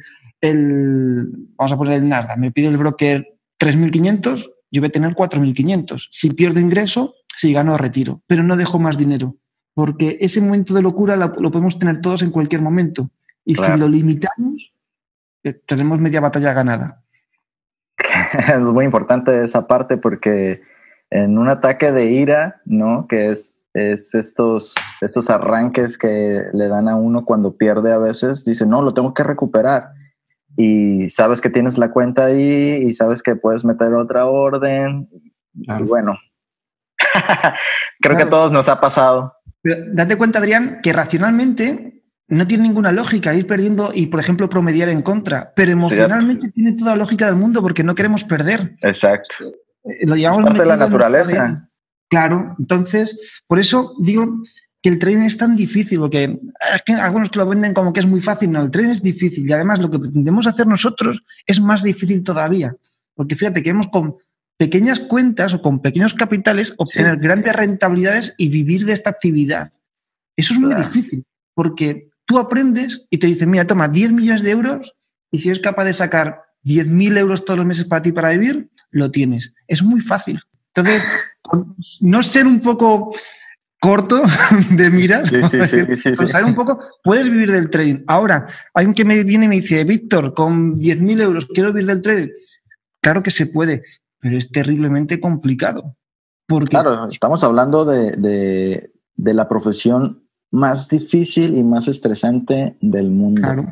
el vamos a poner el Nasdaq, me pide el broker tres mil quinientos, yo voy a tener cuatro mil quinientos. Si pierdo ingreso, si gano, retiro. Pero no dejo más dinero. Porque ese momento de locura lo, lo podemos tener todos en cualquier momento. Y claro, si lo limitamos, tenemos media batalla ganada. Es muy importante esa parte porque en un ataque de ira, ¿no? Que es, es estos, estos arranques que le dan a uno cuando pierde a veces, dice, no, lo tengo que recuperar. Y sabes que tienes la cuenta ahí y sabes que puedes meter otra orden. Claro. Y bueno, creo claro. que a todos nos ha pasado. Pero date cuenta, Adrián, que racionalmente no tiene ninguna lógica ir perdiendo y, por ejemplo, promediar en contra, pero emocionalmente Cierto. tiene toda la lógica del mundo porque no queremos perder. Exacto. Lo llevamos es parte de la naturaleza. Claro, entonces, por eso digo que el trading es tan difícil, porque es que algunos que lo venden como que es muy fácil. No, el trading es difícil y además lo que pretendemos hacer nosotros es más difícil todavía, porque fíjate, queremos con pequeñas cuentas o con pequeños capitales obtener sí. grandes rentabilidades y vivir de esta actividad. Eso es muy claro. difícil, porque tú aprendes y te dicen, mira, toma diez millones de euros y si eres capaz de sacar diez mil euros todos los meses para ti para vivir, lo tienes. Es muy fácil. Entonces, no ser un poco corto de miras, sí, sí, sí, sí, sí. saber un poco, puedes vivir del trading. Ahora, hay un que me viene y me dice, Víctor, con diez mil euros quiero vivir del trading. Claro que se puede, pero es terriblemente complicado. Porque claro, estamos hablando de, de, de la profesión más difícil y más estresante del mundo. Claro.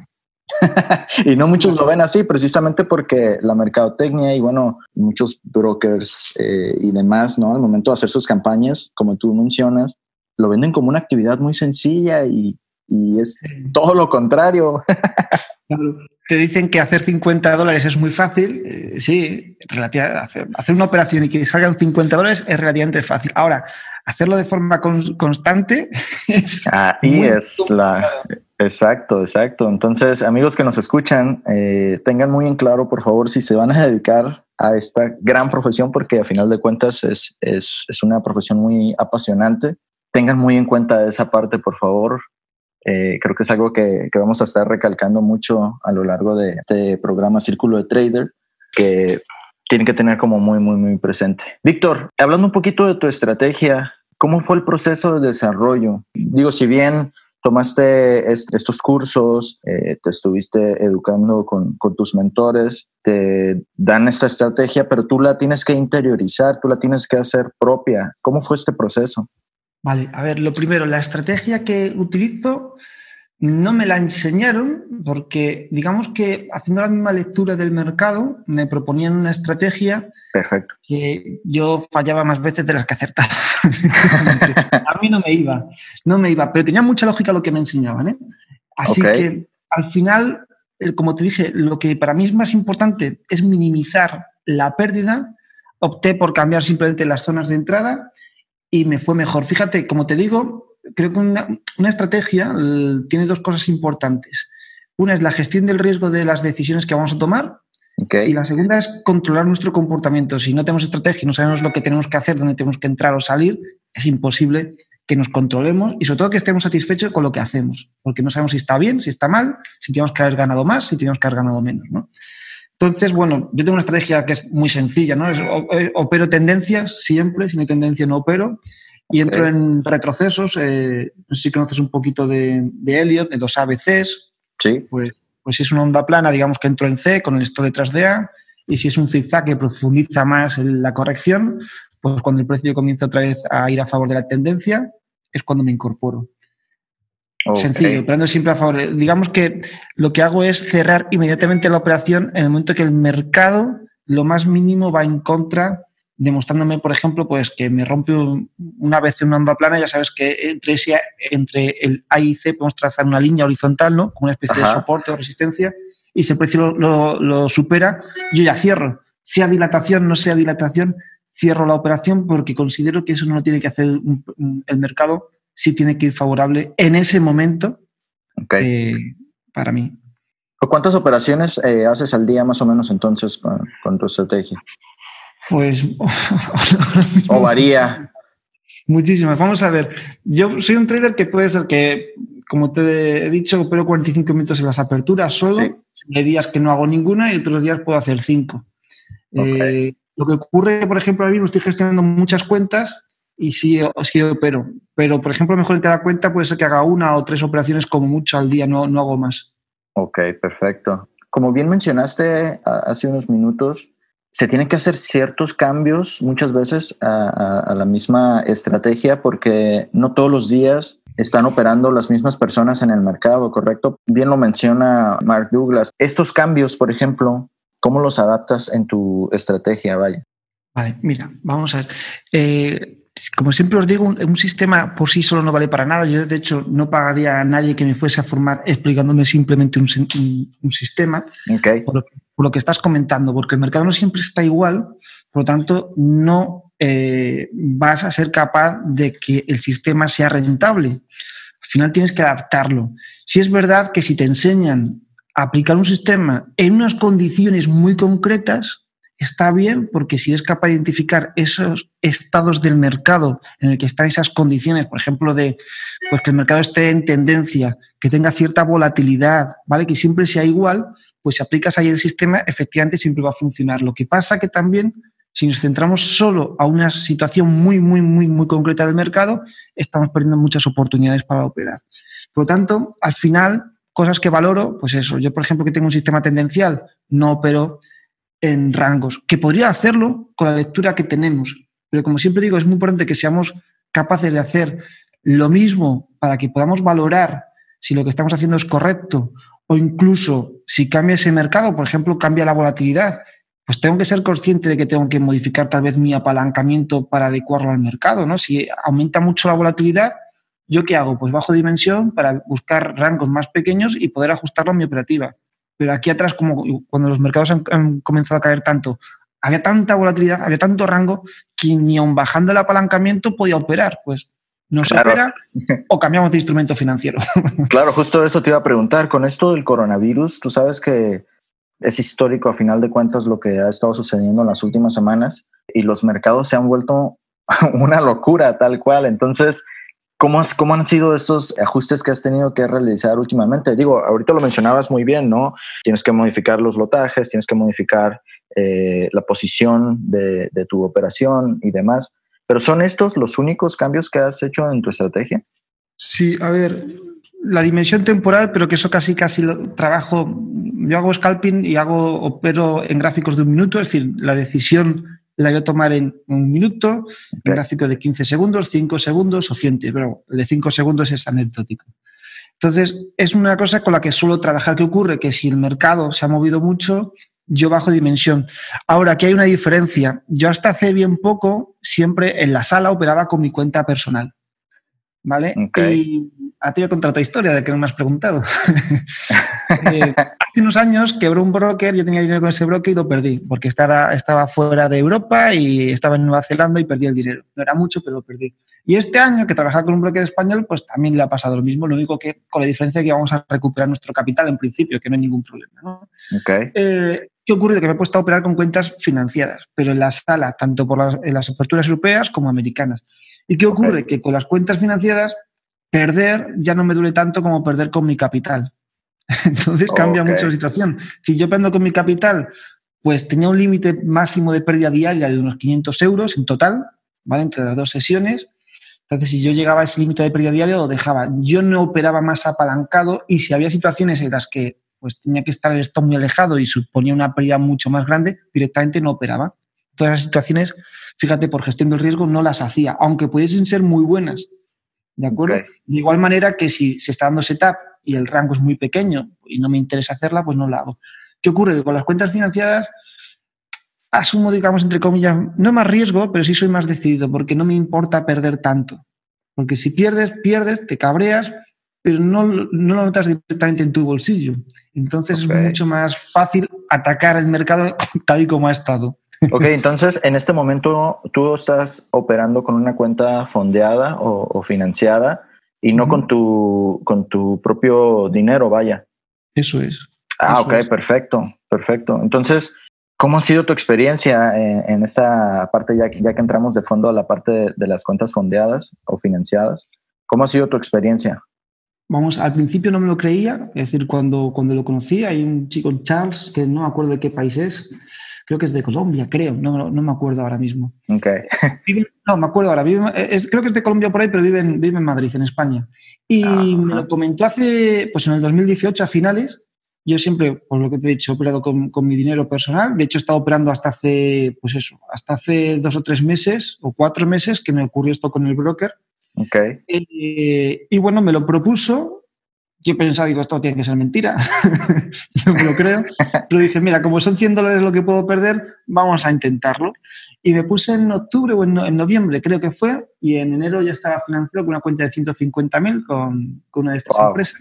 Y no muchos lo ven así, precisamente porque la mercadotecnia y bueno, muchos brokers eh, y demás, ¿no? Al momento de hacer sus campañas, como tú mencionas, lo venden como una actividad muy sencilla y, y es todo lo contrario. Claro. Te dicen que hacer cincuenta dólares es muy fácil. Eh, sí, hacer, hacer una operación y que salgan cincuenta dólares es relativamente fácil. Ahora, hacerlo de forma con, constante es ahí es la... Exacto, exacto. Entonces, amigos que nos escuchan, eh, tengan muy en claro, por favor, si se van a dedicar a esta gran profesión, porque a final de cuentas es, es, es una profesión muy apasionante. Tengan muy en cuenta esa parte, por favor. Eh, creo que es algo que, que vamos a estar recalcando mucho a lo largo de este programa Círculo de Trader, que tienen que tener como muy, muy, muy presente. Víctor, hablando un poquito de tu estrategia, ¿cómo fue el proceso de desarrollo? Digo, si bien tomaste est- estos cursos, eh, te estuviste educando con, con tus mentores, te dan esta estrategia, pero tú la tienes que interiorizar, tú la tienes que hacer propia. ¿Cómo fue este proceso? Vale, a ver, lo primero, la estrategia que utilizo no me la enseñaron porque, digamos que haciendo la misma lectura del mercado, me proponían una estrategia. Perfecto. Que yo fallaba más veces de las que acertaba. A mí no me iba, no me iba, pero tenía mucha lógica lo que me enseñaban, ¿eh? Así okay. que al final, como te dije, lo que para mí es más importante es minimizar la pérdida. Opté por cambiar simplemente las zonas de entrada y me fue mejor. Fíjate, como te digo, creo que una, una estrategia tiene dos cosas importantes. Una es la gestión del riesgo de las decisiones que vamos a tomar. Okay. Y la segunda es controlar nuestro comportamiento. Si no tenemos estrategia y no sabemos lo que tenemos que hacer, dónde tenemos que entrar o salir, es imposible que nos controlemos y sobre todo que estemos satisfechos con lo que hacemos, porque no sabemos si está bien, si está mal, si tenemos que haber ganado más, si tenemos que haber ganado menos, ¿no? Entonces, bueno, yo tengo una estrategia que es muy sencilla, ¿no? Es, opero tendencias siempre, si no hay tendencia no opero y entro okay. en retrocesos. Eh, no sé si conoces un poquito de, de Elliott, de los A B Cs. Sí. Pues Pues si es una onda plana, digamos que entro en C con el stop detrás de A, y si es un zigzag que profundiza más en la corrección, pues cuando el precio comienza otra vez a ir a favor de la tendencia, es cuando me incorporo. Okay. Sencillo, operando siempre a favor. Digamos que lo que hago es cerrar inmediatamente la operación en el momento que el mercado, lo más mínimo, va en contra, demostrándome, por ejemplo, pues que me rompe un, una vez una onda plana. Ya sabes que entre, ese, entre el A y C podemos trazar una línea horizontal, ¿no? Como una especie Ajá. de soporte o resistencia, y si el precio lo, lo, lo supera, yo ya cierro. Sea dilatación, no sea dilatación, cierro la operación porque considero que eso no lo tiene que hacer un, un, el mercado, sí tiene que ir favorable en ese momento okay. eh, para mí. ¿Cuántas operaciones eh, haces al día más o menos entonces con, con tu estrategia? Pues... o varía. Muchísimas. Vamos a ver. Yo soy un trader que puede ser que, como te he dicho, opero cuarenta y cinco minutos en las aperturas solo. Sí. Hay días que no hago ninguna y otros días puedo hacer cinco. Okay. Eh, lo que ocurre, por ejemplo, ahora mismo estoy gestionando muchas cuentas y sí, sí opero. Pero, por ejemplo, mejor en cada cuenta puede ser que haga una o tres operaciones como mucho al día, no, no hago más. Ok, perfecto. Como bien mencionaste hace unos minutos, se tienen que hacer ciertos cambios muchas veces a, a, a la misma estrategia porque no todos los días están operando las mismas personas en el mercado, ¿correcto? Bien lo menciona Mark Douglas. Estos cambios, por ejemplo, ¿cómo los adaptas en tu estrategia, vaya? Vale, mira, vamos a ver. Eh, como siempre os digo, un, un sistema por sí solo no vale para nada. Yo, de hecho, no pagaría a nadie que me fuese a formar explicándome simplemente un, un, un sistema, okay. por, lo, por lo que estás comentando, porque el mercado no siempre está igual, por lo tanto, no eh, vas a ser capaz de que el sistema sea rentable. Al final tienes que adaptarlo. Si es verdad que si te enseñan a aplicar un sistema en unas condiciones muy concretas, está bien, porque si eres capaz de identificar esos estados del mercado en el que están esas condiciones, por ejemplo, de pues que el mercado esté en tendencia, que tenga cierta volatilidad, ¿vale? Que siempre sea igual, pues si aplicas ahí el sistema, efectivamente siempre va a funcionar. Lo que pasa que también, si nos centramos solo a una situación muy, muy, muy, muy concreta del mercado, estamos perdiendo muchas oportunidades para operar. Por lo tanto, al final, cosas que valoro, pues eso, yo, por ejemplo, que tengo un sistema tendencial, no opero en rangos, que podría hacerlo con la lectura que tenemos, pero como siempre digo, es muy importante que seamos capaces de hacer lo mismo para que podamos valorar si lo que estamos haciendo es correcto o incluso si cambia ese mercado, por ejemplo, cambia la volatilidad, pues tengo que ser consciente de que tengo que modificar tal vez mi apalancamiento para adecuarlo al mercado, ¿no? Si aumenta mucho la volatilidad, ¿yo qué hago? Pues bajo dimensión para buscar rangos más pequeños y poder ajustarlo a mi operativa. Pero aquí atrás, como cuando los mercados han, han comenzado a caer tanto, había tanta volatilidad, había tanto rango, que ni aun bajando el apalancamiento podía operar. Pues no se claro. opera o cambiamos de instrumento financiero. Claro, justo eso te iba a preguntar. Con esto del coronavirus, tú sabes que es histórico a final de cuentas lo que ha estado sucediendo en las últimas semanas y los mercados se han vuelto una locura tal cual. Entonces, ¿Cómo, has, ¿Cómo han sido estos ajustes que has tenido que realizar últimamente? Digo, ahorita lo mencionabas muy bien, ¿no? Tienes que modificar los lotajes, tienes que modificar eh, la posición de, de tu operación y demás. ¿Pero son estos los únicos cambios que has hecho en tu estrategia? Sí, a ver, la dimensión temporal, pero que eso casi casi lo trabajo. Yo hago scalping y hago opero en gráficos de un minuto, es decir, la decisión la voy a tomar en un minuto, okay. En gráfico de quince segundos, cinco segundos o cien, pero el de cinco segundos es anecdótico. Entonces, es una cosa con la que suelo trabajar. ¿Qué ocurre? Que si el mercado se ha movido mucho, yo bajo dimensión. Ahora, aquí hay una diferencia. Yo hasta hace bien poco, siempre en la sala operaba con mi cuenta personal, ¿vale? Okay. Y ahora te voy a contar otra historia de que no me has preguntado. eh, hace unos años quebró un broker, yo tenía dinero con ese broker y lo perdí, porque estaba, estaba fuera de Europa y estaba en Nueva Zelanda y perdí el dinero. No era mucho, pero lo perdí. Y este año, que trabajaba con un broker español, pues también le ha pasado lo mismo, lo único que con la diferencia de que vamos a recuperar nuestro capital en principio, que no hay ningún problema, ¿no? Okay. Eh, ¿Qué ocurre? Que me he puesto a operar con cuentas financiadas, pero en la sala, tanto por las, en las aperturas europeas como americanas. ¿Y qué ocurre? Okay. Que con las cuentas financiadas, perder ya no me duele tanto como perder con mi capital. Entonces cambia okay. mucho la situación. Si yo prendo con mi capital, pues tenía un límite máximo de pérdida diaria de unos quinientos euros en total, ¿vale? Entre las dos sesiones. Entonces, si yo llegaba a ese límite de pérdida diaria, lo dejaba. Yo no operaba más apalancado y si había situaciones en las que pues, tenía que estar el stop muy alejado y suponía una pérdida mucho más grande, directamente no operaba. Todas las situaciones, fíjate, por gestión del riesgo no las hacía, aunque pudiesen ser muy buenas. ¿De acuerdo? Okay. De igual manera que si se está dando setup y el rango es muy pequeño y no me interesa hacerla, pues no la hago. ¿Qué ocurre? Que con las cuentas financiadas asumo, digamos, entre comillas, no más riesgo, pero sí soy más decidido porque no me importa perder tanto. Porque si pierdes, pierdes, te cabreas, pero no, no lo notas directamente en tu bolsillo. Entonces okay. es mucho más fácil atacar el mercado tal y como ha estado. Ok, entonces en este momento tú estás operando con una cuenta fondeada o, o financiada y no uh-huh. con, tu, con tu propio dinero, vaya. Eso es. Ah, eso ok, es. perfecto, perfecto. Entonces, ¿cómo ha sido tu experiencia en, en esta parte, ya, ya que entramos de fondo a la parte de, de las cuentas fondeadas o financiadas? ¿Cómo ha sido tu experiencia? Vamos, al principio no me lo creía, es decir, cuando, cuando lo conocí, hay un chico, Charles, que no me acuerdo de qué país es, creo que es de Colombia, creo, no, no me acuerdo ahora mismo. Ok. Vive, no, me acuerdo ahora, vive, es, creo que es de Colombia por ahí, pero vive en, vive en Madrid, en España. Y uh-huh. me lo comentó hace, pues en el dos mil dieciocho, a finales. Yo siempre, por lo que te he dicho, he operado con, con mi dinero personal. De hecho, he estado operando hasta hace, pues eso, hasta hace dos o tres meses o cuatro meses que me ocurrió esto con el broker. Okay. Eh, y bueno, me lo propuso. yo pensaba, digo, esto tiene que ser mentira, no me lo creo, pero dije, mira, como son cien dólares lo que puedo perder, vamos a intentarlo. Y me puse en octubre o en, no, en noviembre, creo que fue, y en enero ya estaba financiado con una cuenta de ciento cincuenta mil con, con una de estas wow. empresas.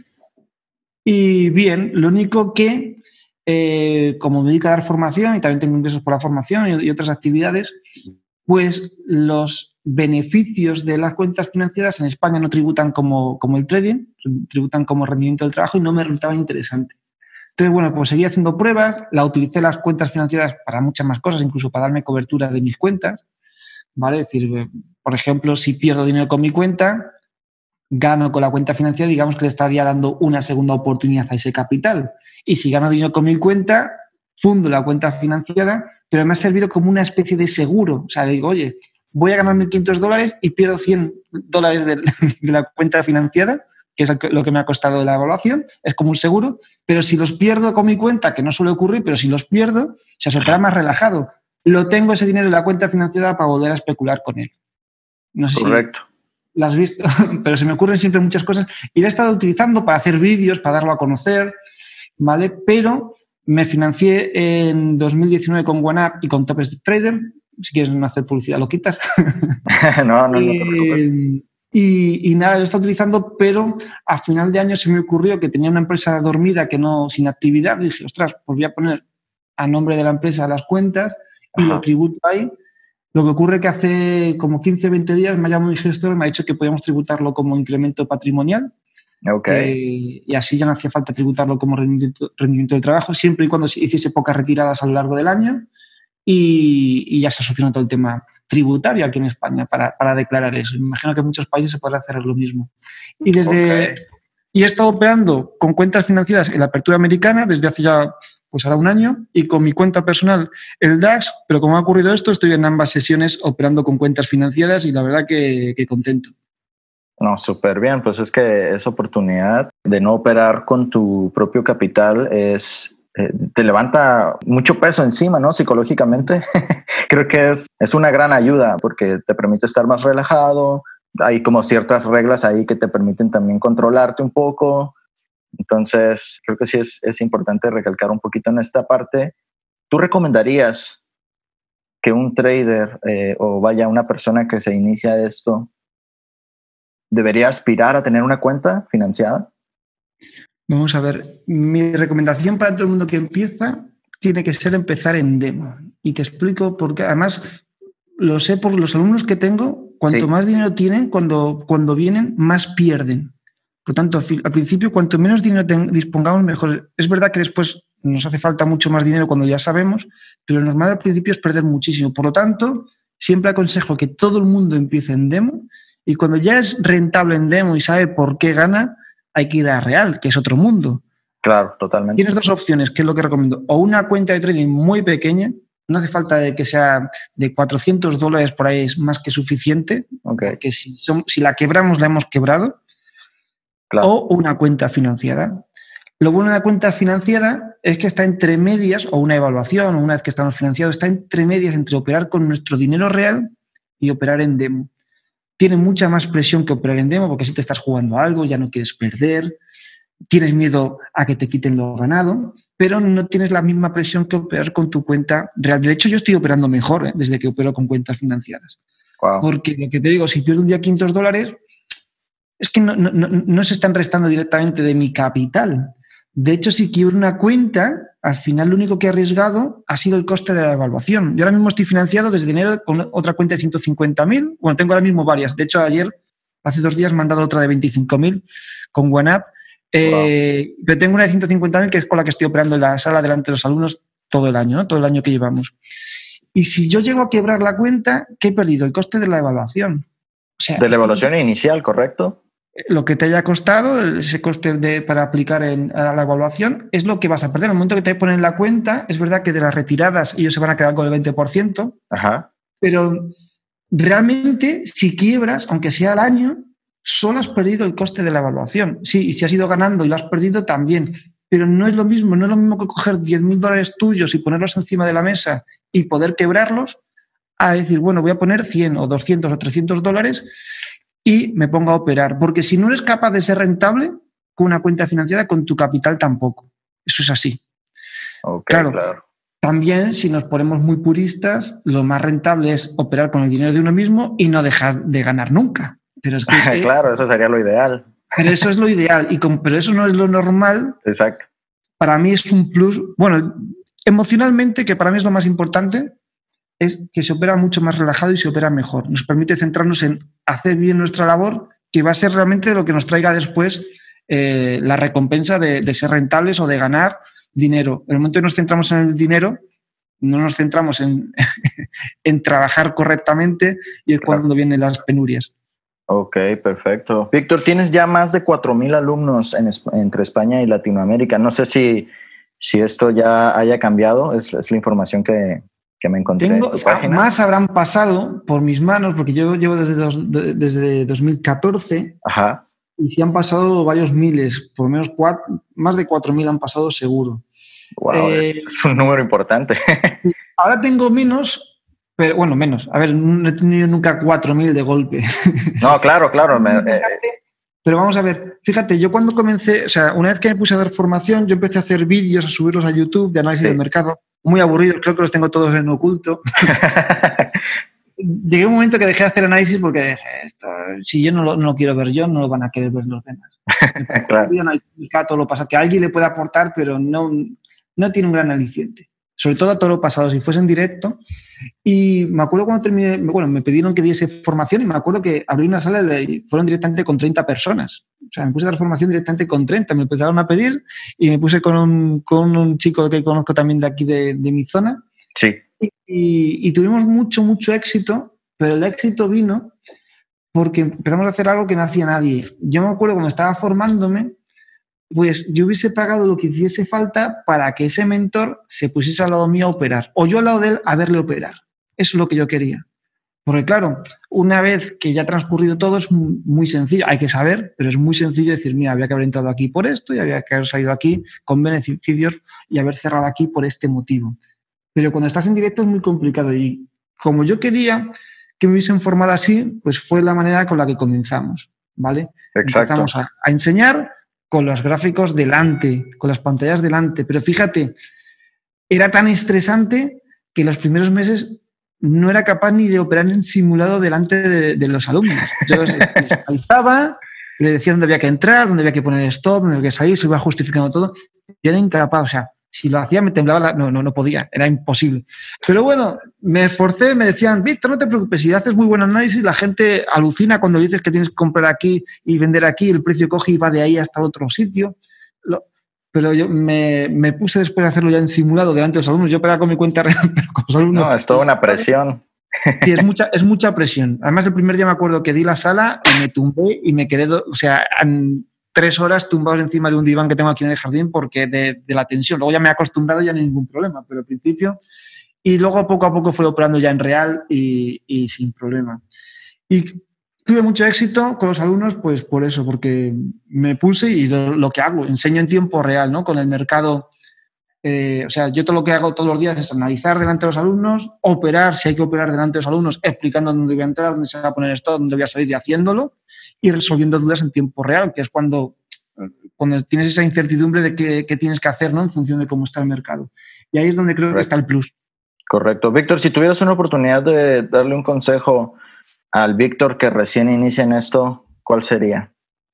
Y bien, lo único que, eh, como me dedico a dar formación y también tengo ingresos por la formación y, y otras actividades, pues los beneficios de las cuentas financiadas en España no tributan como, como el trading, tributan como rendimiento del trabajo y no me resultaba interesante. Entonces, bueno, pues seguí haciendo pruebas, la utilicé las cuentas financiadas para muchas más cosas, incluso para darme cobertura de mis cuentas, ¿vale? Es decir, por ejemplo, si pierdo dinero con mi cuenta, gano con la cuenta financiera, digamos que le estaría dando una segunda oportunidad a ese capital. Y si gano dinero con mi cuenta, fundo la cuenta financiada, pero me ha servido como una especie de seguro. O sea, le digo, oye, voy a ganar mil quinientos dólares y pierdo cien dólares de, de la cuenta financiada, que es lo que me ha costado la evaluación, es como un seguro, pero si los pierdo con mi cuenta, que no suele ocurrir, pero si los pierdo, se opera más relajado. Lo tengo ese dinero en la cuenta financiada para volver a especular con él. No sé Correcto. Si lo has visto, pero se me ocurren siempre muchas cosas y lo he estado utilizando para hacer vídeos, para darlo a conocer, ¿vale? Pero me financié en dos mil diecinueve con OneUp y con Top Step Trader. Si quieres no hacer publicidad, lo quitas. no, no, no. eh, y, y nada, lo estoy utilizando, pero a final de año se me ocurrió que tenía una empresa dormida que no, sin actividad. Y dije, ostras, pues voy a poner a nombre de la empresa las cuentas y Ajá. lo tributo ahí. Lo que ocurre que hace como quince, veinte días me ha llamado mi gestor y me ha dicho que podíamos tributarlo como incremento patrimonial. Okay. Eh, y así ya no hacía falta tributarlo como rendimiento, rendimiento del trabajo, siempre y cuando hiciese pocas retiradas a lo largo del año. Y, y ya se solucionó todo el tema tributario aquí en España para, para declarar eso. Me imagino que en muchos países se podrá hacer lo mismo. Y desde okay. y he estado operando con cuentas financieras en la apertura americana desde hace ya pues ahora un año y con mi cuenta personal el DAX, pero como ha ocurrido esto, estoy en ambas sesiones operando con cuentas financiadas y la verdad que, que contento. No, súper bien. Pues es que esa oportunidad de no operar con tu propio capital es... Eh, te levanta mucho peso encima, ¿no? Psicológicamente. Creo que es, es una gran ayuda porque te permite estar más relajado. Hay como ciertas reglas ahí que te permiten también controlarte un poco. Entonces, creo que sí es, es importante recalcar un poquito en esta parte. ¿Tú recomendarías que un trader eh, o vaya una persona que se inicia esto debería aspirar a tener una cuenta financiada? Vamos a ver, mi recomendación para todo el mundo que empieza tiene que ser empezar en demo. Y te explico por qué. Además, lo sé por los alumnos que tengo, cuanto sí. más dinero tienen, cuando, cuando vienen, más pierden. Por lo tanto, al principio, cuanto menos dinero ten, dispongamos, mejor. Es verdad que después nos hace falta mucho más dinero cuando ya sabemos, pero lo normal al principio es perder muchísimo. Por lo tanto, siempre aconsejo que todo el mundo empiece en demo y cuando ya es rentable en demo y sabe por qué gana, hay que ir a real, que es otro mundo. Claro, totalmente. Tienes dos opciones, que es lo que recomiendo. O una cuenta de trading muy pequeña, no hace falta de que sea de cuatrocientos dólares por ahí, es más que suficiente, okay. porque si, son, si la quebramos, la hemos quebrado. Claro. O una cuenta financiada. Lo bueno de la cuenta financiada es que está entre medias, o una evaluación, o una vez que estamos financiados, está entre medias entre operar con nuestro dinero real y operar en demo. Tiene mucha más presión que operar en demo porque si te estás jugando a algo, ya no quieres perder, tienes miedo a que te quiten lo ganado, pero no tienes la misma presión que operar con tu cuenta real. De hecho, yo estoy operando mejor ¿eh? desde que opero con cuentas financiadas. Wow. Porque lo que te digo, si pierdo un día quinientos dólares, es que no, no, no, no se están restando directamente de mi capital. De hecho, si quiebro una cuenta, al final lo único que he arriesgado ha sido el coste de la evaluación. Yo ahora mismo estoy financiado desde enero con otra cuenta de ciento cincuenta mil. Bueno, tengo ahora mismo varias. De hecho, ayer, hace dos días, me han dado otra de veinticinco mil con OneUp. Eh, wow. Pero tengo una de ciento cincuenta mil que es con la que estoy operando en la sala delante de los alumnos todo el año, ¿no? Todo el año que llevamos. Y si yo llego a quebrar la cuenta, ¿qué he perdido? El coste de la evaluación. O sea, de la evaluación es... inicial, ¿correcto? Lo que te haya costado, ese coste de, para aplicar en, a la evaluación, es lo que vas a perder. En el momento que te ponen la cuenta, es verdad que de las retiradas ellos se van a quedar con el veinte por ciento, Ajá. pero realmente si quiebras, aunque sea al año, solo has perdido el coste de la evaluación. Sí, y si has ido ganando y lo has perdido también, pero no es lo mismo, no es lo mismo que coger diez mil dólares tuyos y ponerlos encima de la mesa y poder quebrarlos, a decir, bueno, voy a poner cien o doscientos o trescientos dólares y me pongo a operar. Porque si no eres capaz de ser rentable, con una cuenta financiada, con tu capital tampoco. Eso es así. Okay, claro, claro. También, si nos ponemos muy puristas, lo más rentable es operar con el dinero de uno mismo y no dejar de ganar nunca. Pero es que, claro, eso sería lo ideal. Pero eso es lo ideal, y como, pero eso no es lo normal. Exacto. Para mí es un plus. Bueno, emocionalmente, que para mí es lo más importante, es que se opera mucho más relajado y se opera mejor. Nos permite centrarnos en hacer bien nuestra labor, que va a ser realmente lo que nos traiga después eh, la recompensa de, de ser rentables o de ganar dinero. En el momento que nos centramos en el dinero, no nos centramos en, en trabajar correctamente, y es Claro. cuando vienen las penurias. Ok, perfecto. Víctor, tienes ya más de cuatro mil alumnos en, entre España y Latinoamérica. No sé si, si esto ya haya cambiado, es, es la información que, que me encontré Tengo, en tu o sea, página. Más habrán pasado por mis manos, porque yo llevo desde, dos, de, desde dos mil catorce. Ajá. Y sí han pasado varios miles, por lo menos cuatro, más de cuatro mil han pasado seguro. Wow, Eh, es un número importante. Ahora tengo menos, pero bueno, menos. A ver, no he tenido nunca cuatro mil de golpe. No, claro, claro. Me, eh, pero vamos a ver, fíjate, yo cuando comencé, o sea, una vez que me puse a dar formación, yo empecé a hacer vídeos, a subirlos a YouTube de análisis sí. del mercado, muy aburridos, creo que los tengo todos en oculto. Llegué a un momento que dejé de hacer análisis porque dije, esto, si yo no lo, no lo quiero ver yo, no lo van a querer ver los demás. Claro. Todo lo pasa, que alguien le puede aportar, pero no, no tiene un gran aliciente. Sobre todo a todo lo pasado, si fuese en directo. Y me acuerdo cuando terminé, bueno, me pidieron que diese formación y me acuerdo que abrí una sala y fueron directamente con treinta personas. O sea, me puse a dar formación directamente con treinta. Me empezaron a pedir y me puse con un, con un chico que conozco también de aquí de, de mi zona. Sí. Y, y, y tuvimos mucho, mucho éxito, pero el éxito vino porque empezamos a hacer algo que no hacía nadie. Yo me acuerdo cuando estaba formándome, pues yo hubiese pagado lo que hiciese falta para que ese mentor se pusiese al lado mío a operar, o yo al lado de él a verle operar. Eso es lo que yo quería. Porque claro, una vez que ya ha transcurrido todo es muy sencillo, hay que saber, pero es muy sencillo decir, mira, había que haber entrado aquí por esto y había que haber salido aquí con beneficios y haber cerrado aquí por este motivo. Pero cuando estás en directo es muy complicado y como yo quería que me hubiesen formado así, pues fue la manera con la que comenzamos, ¿vale? Exacto. Empezamos a, a enseñar con los gráficos delante, con las pantallas delante, pero fíjate, era tan estresante que los primeros meses no era capaz ni de operar en simulado delante de, de los alumnos. Yo les analizaba, le decía dónde había que entrar, dónde había que poner stop, dónde había que salir, se iba justificando todo, y era incapaz, o sea, si lo hacía me temblaba, la, no, no, no podía, era imposible. Pero bueno, me esforcé, me decían, Víctor, no te preocupes, si haces muy buen análisis, la gente alucina cuando dices que tienes que comprar aquí y vender aquí, el precio coge y va de ahí hasta otro sitio. Lo, pero yo me, me puse después de hacerlo ya en simulado delante de los alumnos, yo operaba con mi cuenta real, pero con los alumnos. No, es toda una presión. Sí, es mucha, es mucha presión. Además, el primer día me acuerdo que di la sala y me tumbé y me quedé, do, o sea, en, tres horas tumbados encima de un diván que tengo aquí en el jardín porque de, de la tensión. Luego ya me he acostumbrado y ya no hay ningún problema, pero al principio... Y luego poco a poco fui operando ya en real y, y sin problema. Y tuve mucho éxito con los alumnos, pues por eso, porque me puse y lo, lo que hago, enseño en tiempo real, ¿no? Con el mercado... Eh, o sea, yo todo lo que hago todos los días es analizar delante de los alumnos, operar, si hay que operar delante de los alumnos, explicando dónde voy a entrar, dónde se va a poner esto, dónde voy a salir y haciéndolo, y resolviendo dudas en tiempo real, que es cuando, cuando tienes esa incertidumbre de qué, qué tienes que hacer, ¿no? En función de cómo está el mercado. Y ahí es donde creo Correcto. que está el plus. Correcto. Víctor, si tuvieras una oportunidad de darle un consejo al Víctor que recién inicia en esto, ¿cuál sería?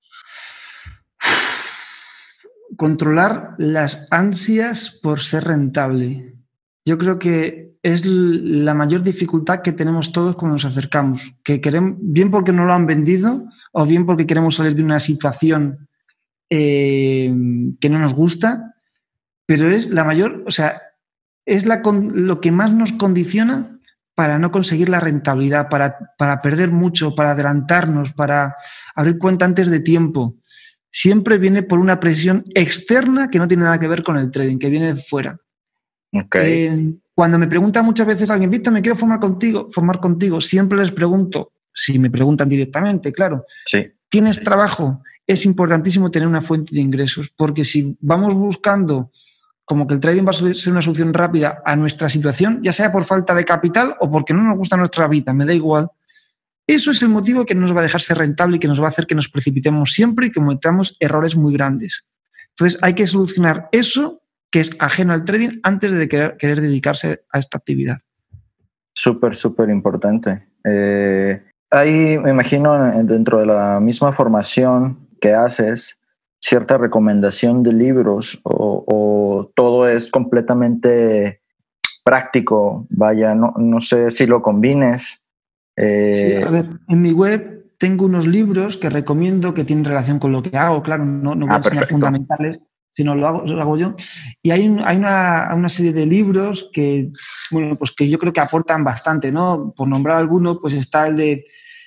Controlar las ansias por ser rentable. Yo creo que es la mayor dificultad que tenemos todos cuando nos acercamos, que queremos, bien porque no lo han vendido o bien porque queremos salir de una situación eh, que no nos gusta, pero es la mayor, o sea, es la, lo que más nos condiciona para no conseguir la rentabilidad, para, para perder mucho, para adelantarnos, para abrir cuenta antes de tiempo. Siempre viene por una presión externa que no tiene nada que ver con el trading, que viene de fuera. Okay. Eh, cuando me pregunta muchas veces alguien, Víctor, me quiero formar contigo, formar contigo, siempre les pregunto, si me preguntan directamente, claro, sí. ¿tienes trabajo? Es importantísimo tener una fuente de ingresos, porque si vamos buscando como que el trading va a ser una solución rápida a nuestra situación, ya sea por falta de capital o porque no nos gusta nuestra vida, me da igual, eso es el motivo que no nos va a dejar ser rentable y que nos va a hacer que nos precipitemos siempre y que cometamos errores muy grandes. Entonces hay que solucionar eso que es ajeno al trading antes de querer, querer dedicarse a esta actividad. Súper, súper importante. Eh, hay, me imagino, dentro de la misma formación que haces, cierta recomendación de libros o, o todo es completamente práctico. Vaya, no, no sé si lo combines. Eh... Sí, a ver, en mi web tengo unos libros que recomiendo que tienen relación con lo que hago. Claro, no, no voy ah, a enseñar perfecto. fundamentales, sino lo hago, lo hago yo. Y hay, un, hay una, una serie de libros que, bueno, pues que yo creo que aportan bastante, ¿no? Por nombrar alguno, pues está el de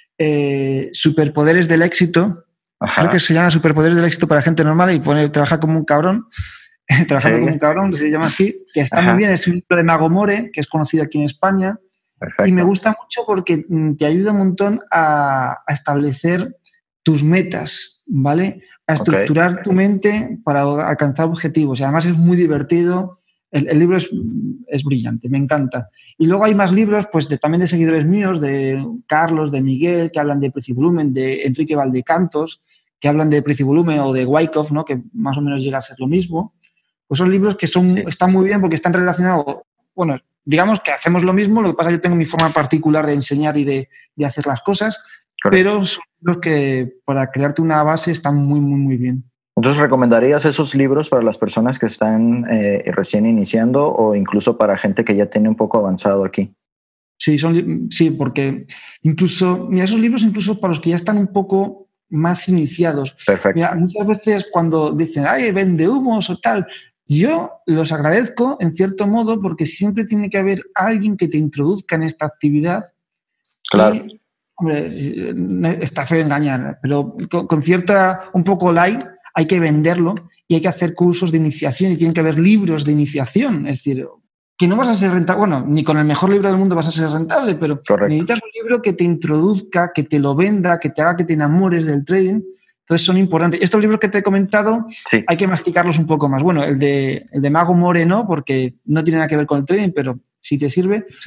eh, Superpoderes del Éxito. Ajá. Creo que se llama Superpoderes del Éxito para gente normal y pone trabaja como un cabrón. Trabajando sí. como un cabrón, que se llama así, que está Ajá. muy bien. Es un libro de Mago More, que es conocido aquí en España. Perfecto. Y me gusta mucho porque te ayuda un montón a, a establecer tus metas, ¿vale? A estructurar okay. tu mente para alcanzar objetivos. Y además es muy divertido. El, el libro es, es brillante, me encanta. Y luego hay más libros, pues de, también de seguidores míos, de Carlos, de Miguel, que hablan de precio y volumen, de Enrique Valdecantos, que hablan de precio y volumen, o de Wyckoff, ¿no? Que más o menos llega a ser lo mismo. Pues son libros que son, sí. están muy bien porque están relacionados, bueno, digamos que hacemos lo mismo, lo que pasa es que yo tengo mi forma particular de enseñar y de, de hacer las cosas, Correcto. Pero son libros que para crearte una base están muy, muy, muy bien. Entonces, ¿recomendarías esos libros para las personas que están eh, recién iniciando o incluso para gente que ya tiene un poco avanzado aquí? Sí, son, sí, porque incluso, mira, esos libros incluso para los que ya están un poco más iniciados. Perfecto. Mira, muchas veces cuando dicen, ay, vende humos o tal, yo los agradezco en cierto modo porque siempre tiene que haber alguien que te introduzca en esta actividad. Claro. Y, hombre, está feo engañar, pero con, con cierta, un poco light, hay que venderlo y hay que hacer cursos de iniciación y tienen que haber libros de iniciación. Es decir, que no vas a ser rentable, bueno, ni con el mejor libro del mundo vas a ser rentable, pero Correcto. Necesitas un libro que te introduzca, que te lo venda, que te haga que te enamores del trading. Entonces son importantes. Estos libros que te he comentado sí. hay que masticarlos un poco más. Bueno, el de, el de Mago More no, porque no tiene nada que ver con el trading, pero si te sirve. Sí.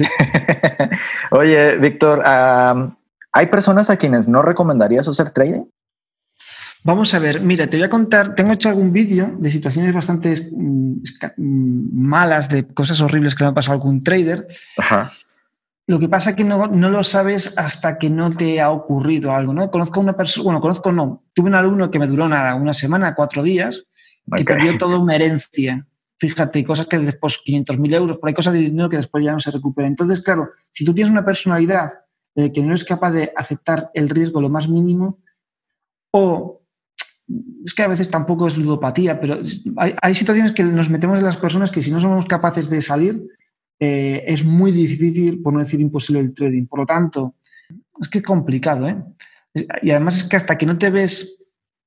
Oye, Víctor, um, ¿hay personas a quienes no recomendarías hacer trading? Vamos a ver, mira, te voy a contar, tengo hecho algún vídeo de situaciones bastante mm, malas, de cosas horribles que le han pasado a algún trader. Ajá. Lo que pasa es que no, no lo sabes hasta que no te ha ocurrido algo, ¿no? Conozco a una persona, bueno, conozco no, tuve un alumno que me duró nada, una semana, cuatro días, okay. y perdió toda una herencia. Fíjate, cosas que después, quinientos mil euros, pero hay cosas de dinero que después ya no se recuperan. Entonces, claro, si tú tienes una personalidad eh, que no es capaz de aceptar el riesgo lo más mínimo, o es que a veces tampoco es ludopatía, pero hay, hay situaciones que nos metemos en las personas que si no somos capaces de salir, eh, es muy difícil, por no decir imposible, el trading. Por lo tanto, es que es complicado, ¿eh? Y además es que hasta que no te ves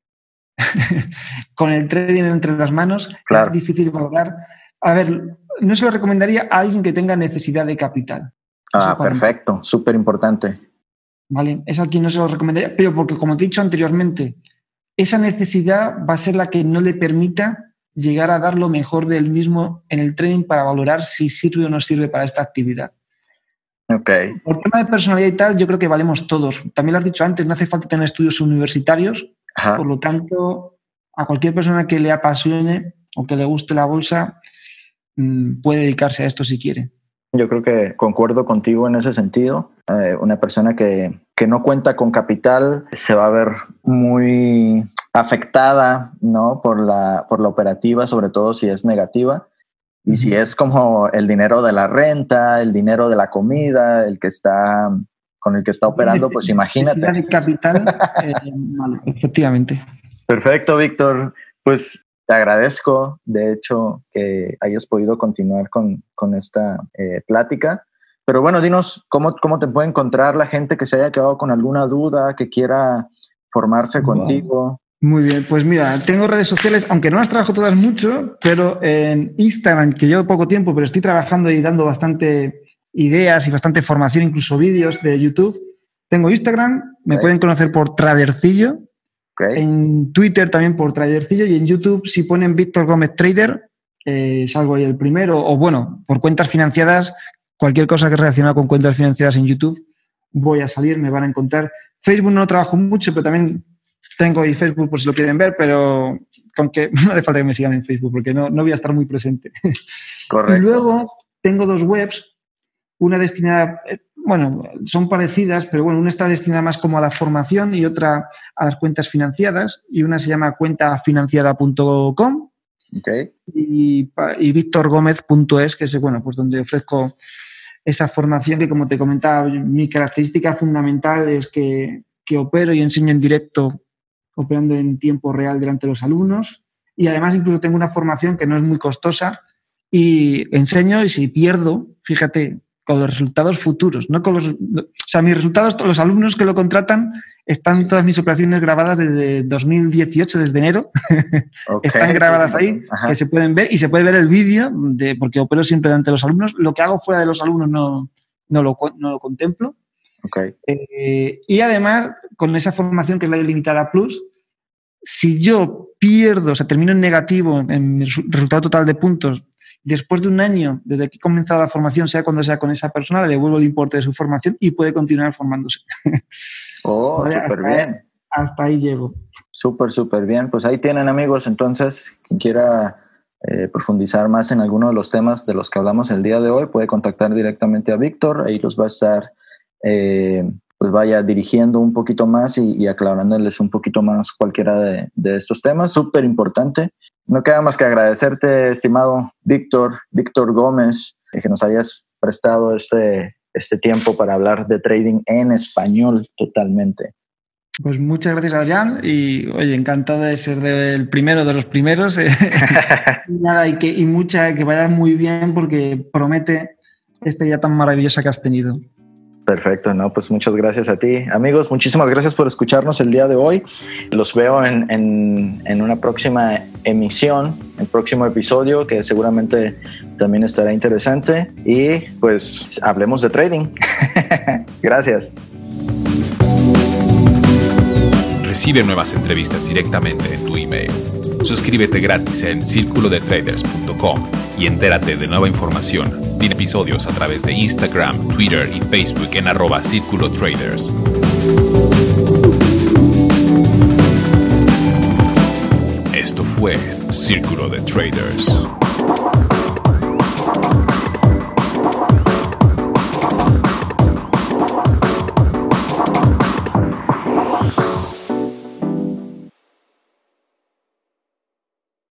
con el trading entre las manos, claro. es difícil valorar. A ver, no se lo recomendaría a alguien que tenga necesidad de capital. Ah, perfecto, súper importante. Vale, es a quien no se lo recomendaría, pero porque, como te he dicho anteriormente, esa necesidad va a ser la que no le permita llegar a dar lo mejor del mismo en el trading para valorar si sirve o no sirve para esta actividad. Okay. Por tema de personalidad y tal, yo creo que valemos todos. También lo has dicho antes, no hace falta tener estudios universitarios. Ajá. Por lo tanto, a cualquier persona que le apasione o que le guste la bolsa, puede dedicarse a esto si quiere. Yo creo que concuerdo contigo en ese sentido. Eh, una persona que, que no cuenta con capital se va a ver muy afectada, ¿no? por la, por la operativa, sobre todo si es negativa. Y uh-huh. si es como el dinero de la renta, el dinero de la comida, el que está, con el que está operando, pues imagínate. Necesidad de capital, eh, vale, efectivamente. Perfecto, Víctor. Pues te agradezco, de hecho, que hayas podido continuar con, con esta eh, plática. Pero bueno, dinos, ¿cómo, ¿cómo te puede encontrar la gente que se haya quedado con alguna duda, que quiera formarse wow. contigo? Muy bien, pues mira, tengo redes sociales, aunque no las trabajo todas mucho, pero en Instagram, que llevo poco tiempo, pero estoy trabajando y dando bastante ideas y bastante formación, incluso vídeos de YouTube. Tengo Instagram, me okay. pueden conocer por Tradercillo. Okay. En Twitter también por Tradercillo y en YouTube si ponen Víctor Gómez Trader, eh, salgo ahí el primero, o bueno, por cuentas financiadas, cualquier cosa que relaciona con cuentas financiadas en YouTube voy a salir, me van a encontrar. Facebook no lo trabajo mucho, pero también tengo ahí Facebook por si lo quieren ver, pero con que no hace falta que me sigan en Facebook porque no, no voy a estar muy presente. Correcto. Y luego tengo dos webs, una destinada, bueno, son parecidas, pero bueno, una está destinada más como a la formación y otra a las cuentas financiadas, y una se llama cuenta financiada punto com okay. y, y victor gómez punto es, que es, bueno, pues donde ofrezco esa formación que, como te comentaba, mi característica fundamental es que, que opero y enseño en directo, operando en tiempo real delante de los alumnos, y además incluso tengo una formación que no es muy costosa y enseño, y si pierdo, fíjate, con los resultados futuros, no con los, o sea, mis resultados, los alumnos que lo contratan, están todas mis operaciones grabadas desde dos mil dieciocho, desde enero, okay, están grabadas sí, sí, ahí, ajá, que se pueden ver, y se puede ver el vídeo, de, porque opero siempre delante de los alumnos. Lo que hago fuera de los alumnos no, no, lo, no lo contemplo. Okay. Eh, y además, con esa formación que es la ilimitada plus, si yo pierdo, o sea, termino en negativo en mi resultado total de puntos, después de un año, desde que he comenzado la formación, sea cuando sea con esa persona, le devuelvo el importe de su formación y puede continuar formándose. Oh, ¿vale? Súper bien. Hasta ahí llego. Súper, súper bien. Pues ahí tienen, amigos. Entonces, quien quiera eh, profundizar más en alguno de los temas de los que hablamos el día de hoy, puede contactar directamente a Víctor. Ahí los va a estar, eh, pues vaya, dirigiendo un poquito más y, y aclarándoles un poquito más cualquiera de, de estos temas. Súper importante. No queda más que agradecerte, estimado Víctor, Víctor Gómez, que nos hayas prestado este, este tiempo para hablar de trading en español totalmente. Pues muchas gracias, Adrián, y oye, encantado de ser el primero de los primeros. y nada, y que, y mucha, que vaya muy bien, porque promete esta idea tan maravillosa que has tenido. Perfecto, no, pues muchas gracias a ti. Amigos, muchísimas gracias por escucharnos el día de hoy. Los veo en, en, en una próxima emisión, el próximo episodio, que seguramente también estará interesante. Y pues hablemos de trading. Gracias. Recibe nuevas entrevistas directamente en tu email. Suscríbete gratis en círculo de traders punto com y entérate de nueva información y episodios a través de Instagram, Twitter y Facebook en arroba Círculo Traders. Esto fue Círculo de Traders.